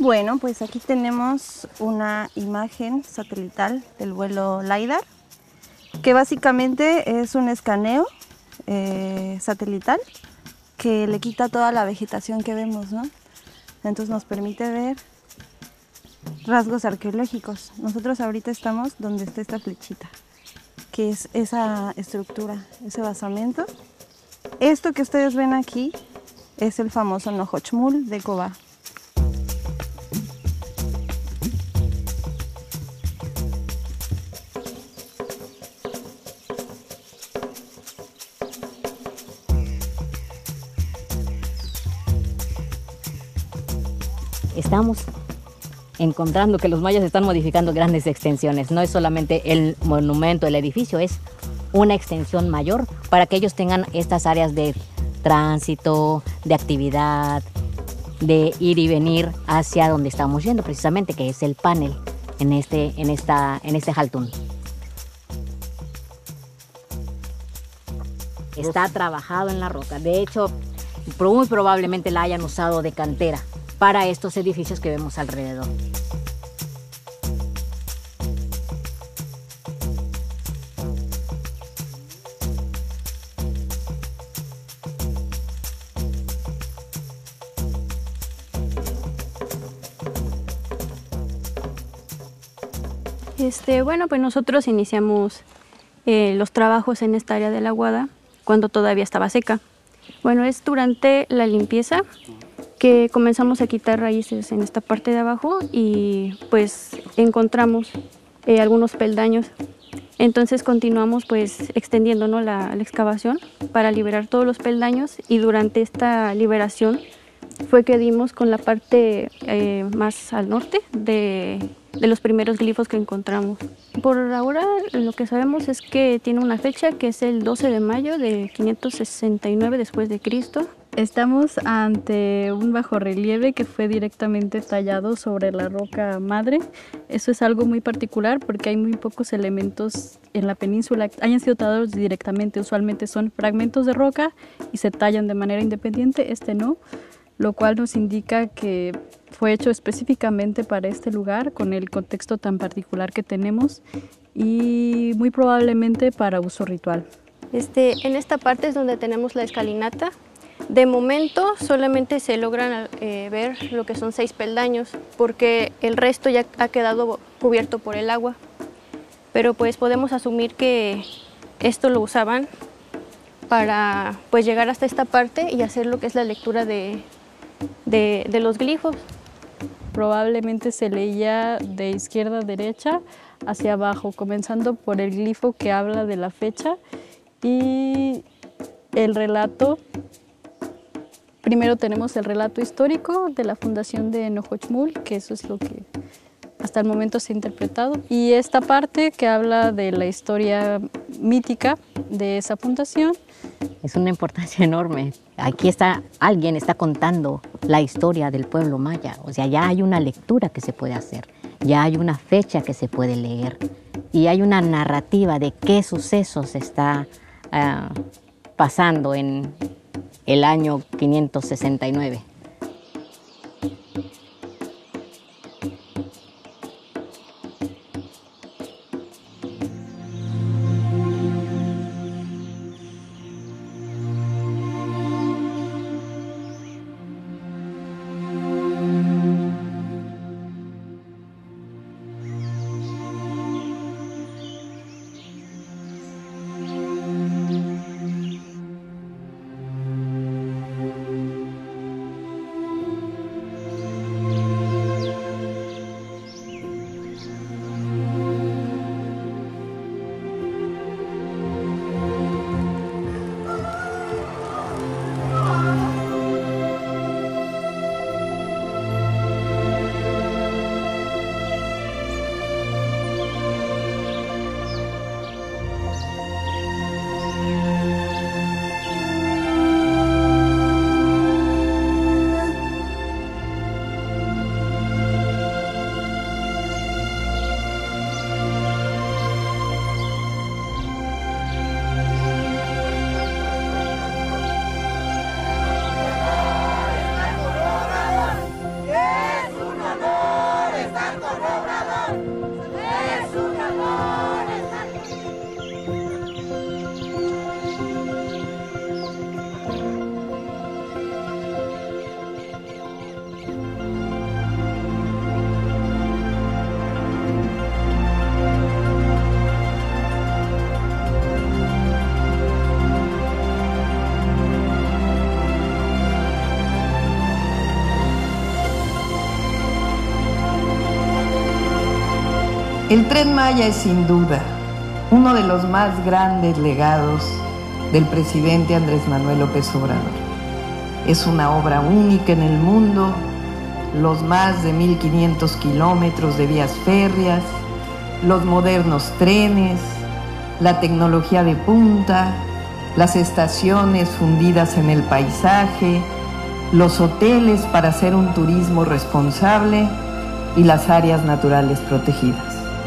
Bueno, pues aquí tenemos una imagen satelital del vuelo LiDAR, que básicamente es un escaneo satelital que le quita toda la vegetación que vemos, ¿no? Entonces nos permite ver rasgos arqueológicos. Nosotros ahorita estamos donde está esta flechita, que es esa estructura, ese basamento. Esto que ustedes ven aquí es el famoso Nojochmul de Cobá. Estamos encontrando que los mayas están modificando grandes extensiones. No es solamente el monumento, el edificio, es una extensión mayor para que ellos tengan estas áreas de tránsito, de actividad, de ir y venir hacia donde estamos yendo precisamente, que es el panel en este jaltún. Está trabajado en la roca. De hecho, muy probablemente la hayan usado de cantera para estos edificios que vemos alrededor. Bueno, pues nosotros iniciamos los trabajos en esta área de la Guada cuando todavía estaba seca. Bueno, es durante la limpieza que comenzamos a quitar raíces en esta parte de abajo y pues encontramos algunos peldaños. Entonces continuamos pues extendiendo, ¿no?, la excavación para liberar todos los peldaños, y durante esta liberación fue que dimos con la parte más al norte de los primeros glifos que encontramos. Por ahora lo que sabemos es que tiene una fecha que es el 12 de mayo de 569 después de Cristo. Estamos ante un bajorrelieve que fue directamente tallado sobre la roca madre. Eso es algo muy particular porque hay muy pocos elementos en la península que hayan sido tallados directamente. Usualmente son fragmentos de roca y se tallan de manera independiente, este no, lo cual nos indica que fue hecho específicamente para este lugar con el contexto tan particular que tenemos y muy probablemente para uso ritual. En esta parte es donde tenemos la escalinata. De momento solamente se logran ver lo que son 6 peldaños porque el resto ya ha quedado cubierto por el agua. Pero pues podemos asumir que esto lo usaban para pues llegar hasta esta parte y hacer lo que es la lectura de los glifos. Probablemente se leía de izquierda a derecha hacia abajo, comenzando por el glifo que habla de la fecha y el relato. Primero tenemos el relato histórico de la fundación de Nojochmul, que eso es lo que hasta el momento se ha interpretado, y esta parte que habla de la historia mítica de esa fundación. Es una importancia enorme. Aquí alguien está contando la historia del pueblo maya, o sea, ya hay una lectura que se puede hacer, ya hay una fecha que se puede leer y hay una narrativa de qué sucesos está pasando en el año 569. El Tren Maya es sin duda uno de los más grandes legados del presidente Andrés Manuel López Obrador. Es una obra única en el mundo, los más de 1.500 kilómetros de vías férreas, los modernos trenes, la tecnología de punta, las estaciones fundidas en el paisaje, los hoteles para hacer un turismo responsable y las áreas naturales protegidas.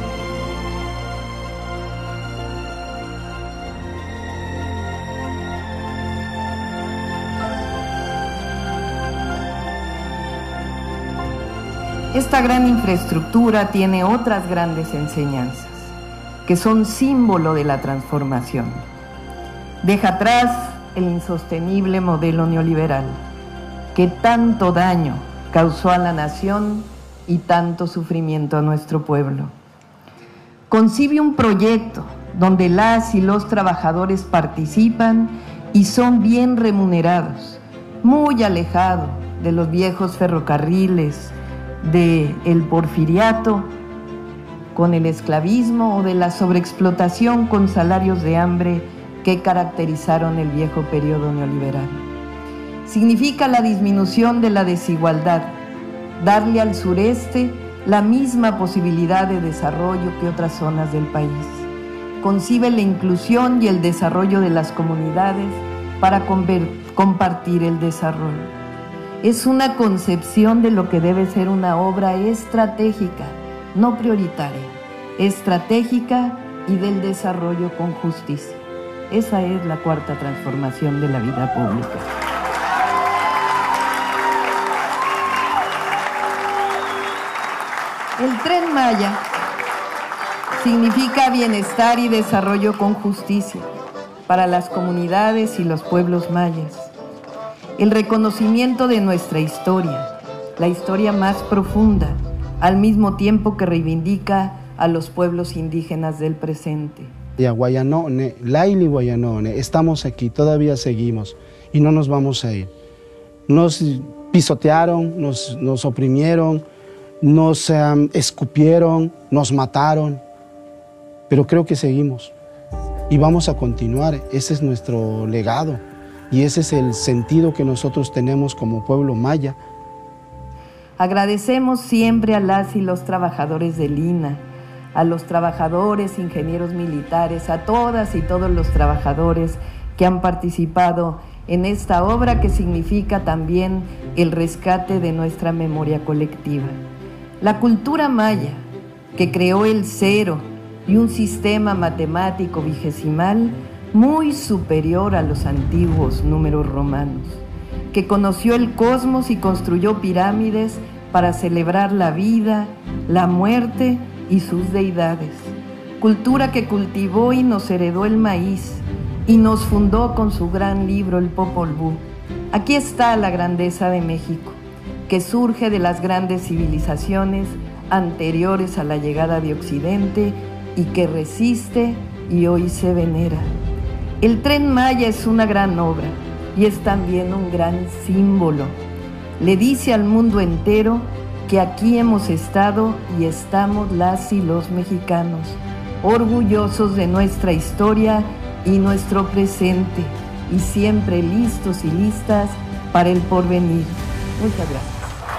Esta gran infraestructura tiene otras grandes enseñanzas, que son símbolo de la transformación. Deja atrás el insostenible modelo neoliberal, que tanto daño causó a la nación y tanto sufrimiento a nuestro pueblo. Concibe un proyecto donde las y los trabajadores participan y son bien remunerados, muy alejado de los viejos ferrocarriles, del porfiriato con el esclavismo o de la sobreexplotación con salarios de hambre que caracterizaron el viejo periodo neoliberal. Significa la disminución de la desigualdad, darle al sureste la misma posibilidad de desarrollo que otras zonas del país. Concibe la inclusión y el desarrollo de las comunidades para compartir el desarrollo. Es una concepción de lo que debe ser una obra estratégica, no prioritaria, estratégica y del desarrollo con justicia. Esa es la cuarta transformación de la vida pública. El Tren Maya significa bienestar y desarrollo con justicia para las comunidades y los pueblos mayas. El reconocimiento de nuestra historia, la historia más profunda, al mismo tiempo que reivindica a los pueblos indígenas del presente. Ya Guayanone, Laili Guayanone, estamos aquí, todavía seguimos y no nos vamos a ir. Nos pisotearon, nos oprimieron, nos escupieron, nos mataron, pero creo que seguimos y vamos a continuar. Ese es nuestro legado. Y ese es el sentido que nosotros tenemos como pueblo maya. Agradecemos siempre a las y los trabajadores del INAH, a los trabajadores, ingenieros militares, a todas y todos los trabajadores que han participado en esta obra que significa también el rescate de nuestra memoria colectiva. La cultura maya, que creó el cero y un sistema matemático vigesimal muy superior a los antiguos números romanos, que conoció el cosmos y construyó pirámides para celebrar la vida, la muerte y sus deidades. Cultura que cultivó y nos heredó el maíz y nos fundó con su gran libro el Popol Vuh. Aquí está la grandeza de México, que surge de las grandes civilizaciones anteriores a la llegada de Occidente y que resiste y hoy se venera. El Tren Maya es una gran obra y es también un gran símbolo. Le dice al mundo entero que aquí hemos estado y estamos las y los mexicanos, orgullosos de nuestra historia y nuestro presente, y siempre listos y listas para el porvenir. Muchas gracias.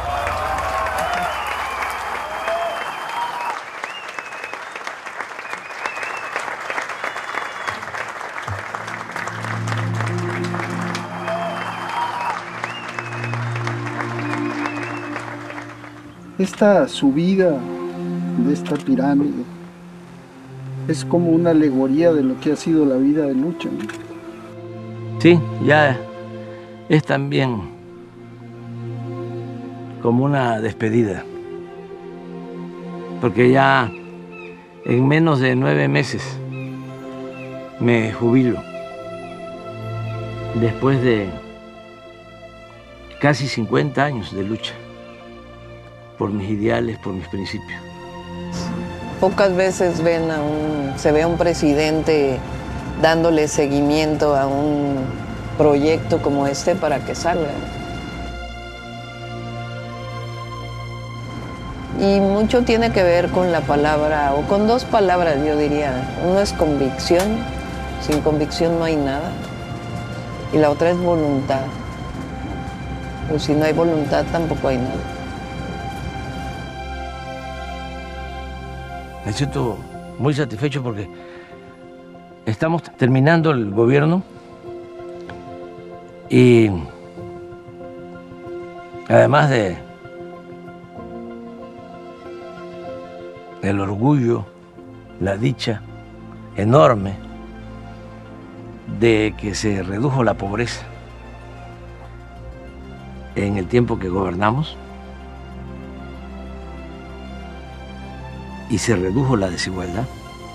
Esta subida de esta pirámide es como una alegoría de lo que ha sido la vida de lucha, ¿no? Sí, ya es también como una despedida, porque ya en menos de 9 meses me jubilo, después de casi 50 años de lucha por mis ideales, por mis principios. Pocas veces se ve a un presidente dándole seguimiento a un proyecto como este para que salga. Y mucho tiene que ver con la palabra, o con dos palabras yo diría. Uno es convicción, sin convicción no hay nada. Y la otra es voluntad. Pues si no hay voluntad tampoco hay nada. Me siento muy satisfecho porque estamos terminando el gobierno y además del orgullo, la dicha enorme de que se redujo la pobreza en el tiempo que gobernamos y se redujo la desigualdad.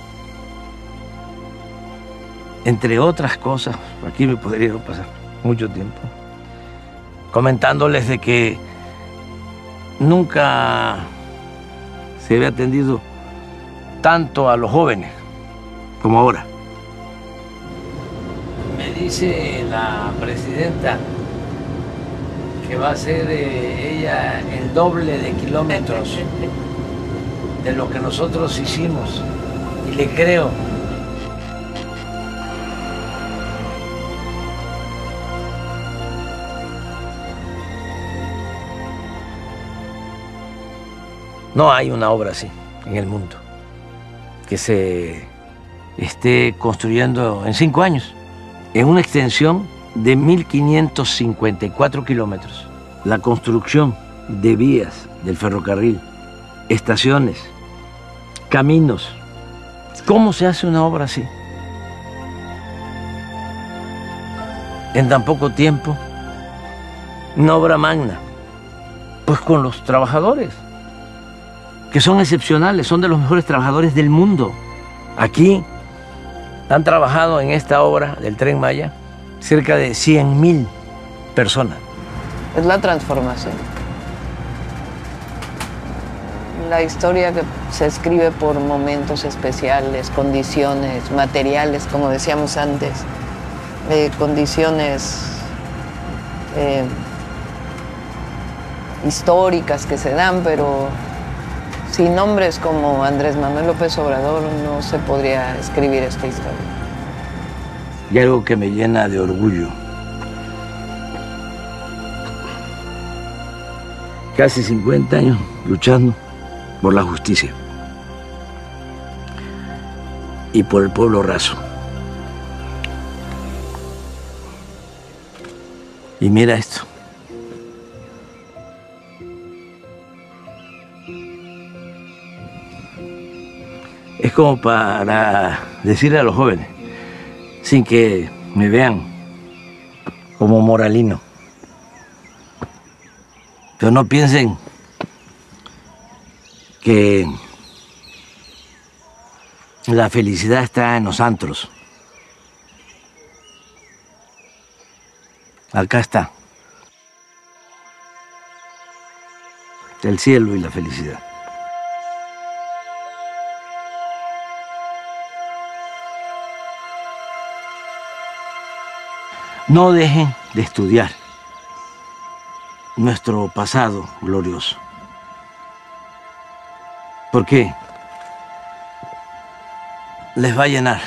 Entre otras cosas, aquí me podría pasar mucho tiempo comentándoles de que nunca se había atendido tanto a los jóvenes como ahora. Me dice la presidenta que va a hacer ella el doble de kilómetros de lo que nosotros hicimos, y le creo. No hay una obra así en el mundo que se esté construyendo en 5 años, en una extensión de 1.554 kilómetros. La construcción de vías del ferrocarril, estaciones, caminos. ¿Cómo se hace una obra así? En tan poco tiempo, una obra magna. Pues con los trabajadores, que son excepcionales, son de los mejores trabajadores del mundo. Aquí han trabajado en esta obra del Tren Maya cerca de 100.000 personas. Es la transformación. La historia que se escribe por momentos especiales, condiciones materiales, como decíamos antes, condiciones históricas que se dan, pero sin nombres como Andrés Manuel López Obrador no se podría escribir esta historia. Y algo que me llena de orgullo. Casi 50 años luchando por la justicia y por el pueblo raso. Y mira esto. Es como para decirle a los jóvenes, sin que me vean como moralino, pero no piensen que la felicidad está en los antros. Acá está el cielo y la felicidad. No dejen de estudiar nuestro pasado glorioso. Porque les va a llenar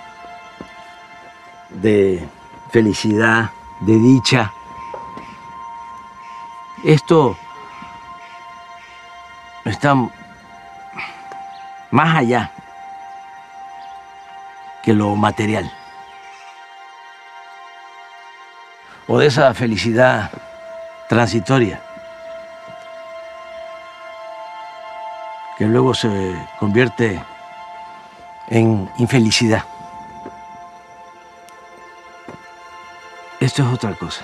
de felicidad, de dicha. Esto está más allá que lo material. O de esa felicidad transitoria, que luego se convierte en infelicidad. Esto es otra cosa.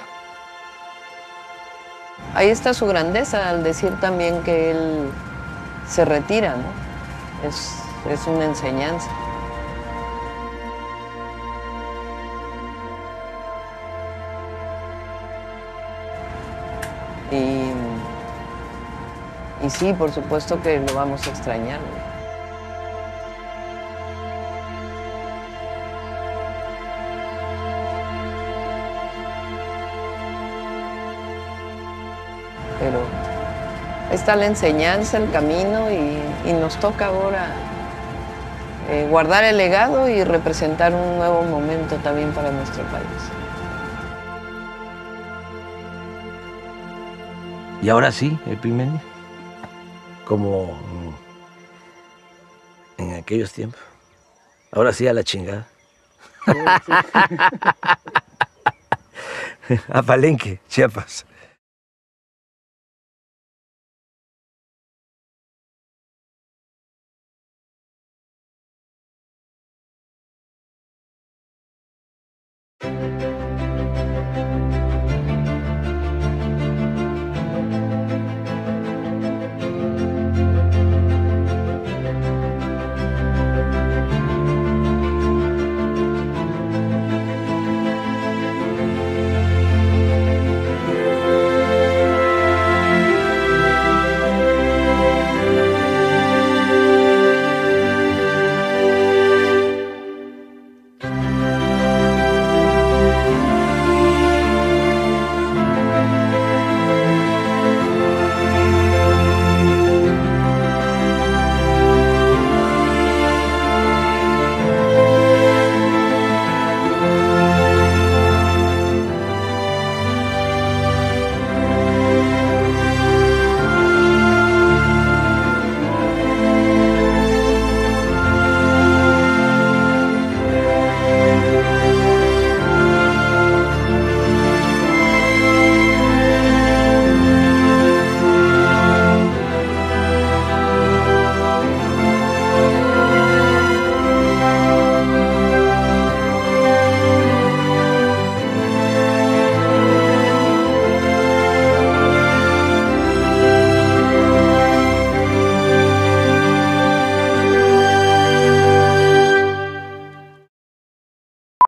Ahí está su grandeza al decir también que él se retira, ¿no? Es una enseñanza. Y sí, por supuesto que lo vamos a extrañar, ¿no? está la enseñanza, el camino y nos toca ahora guardar el legado y representar un nuevo momento también para nuestro país. Y ahora sí, Epimenio, como en aquellos tiempos. Ahora sí a la chingada. A Palenque, Chiapas.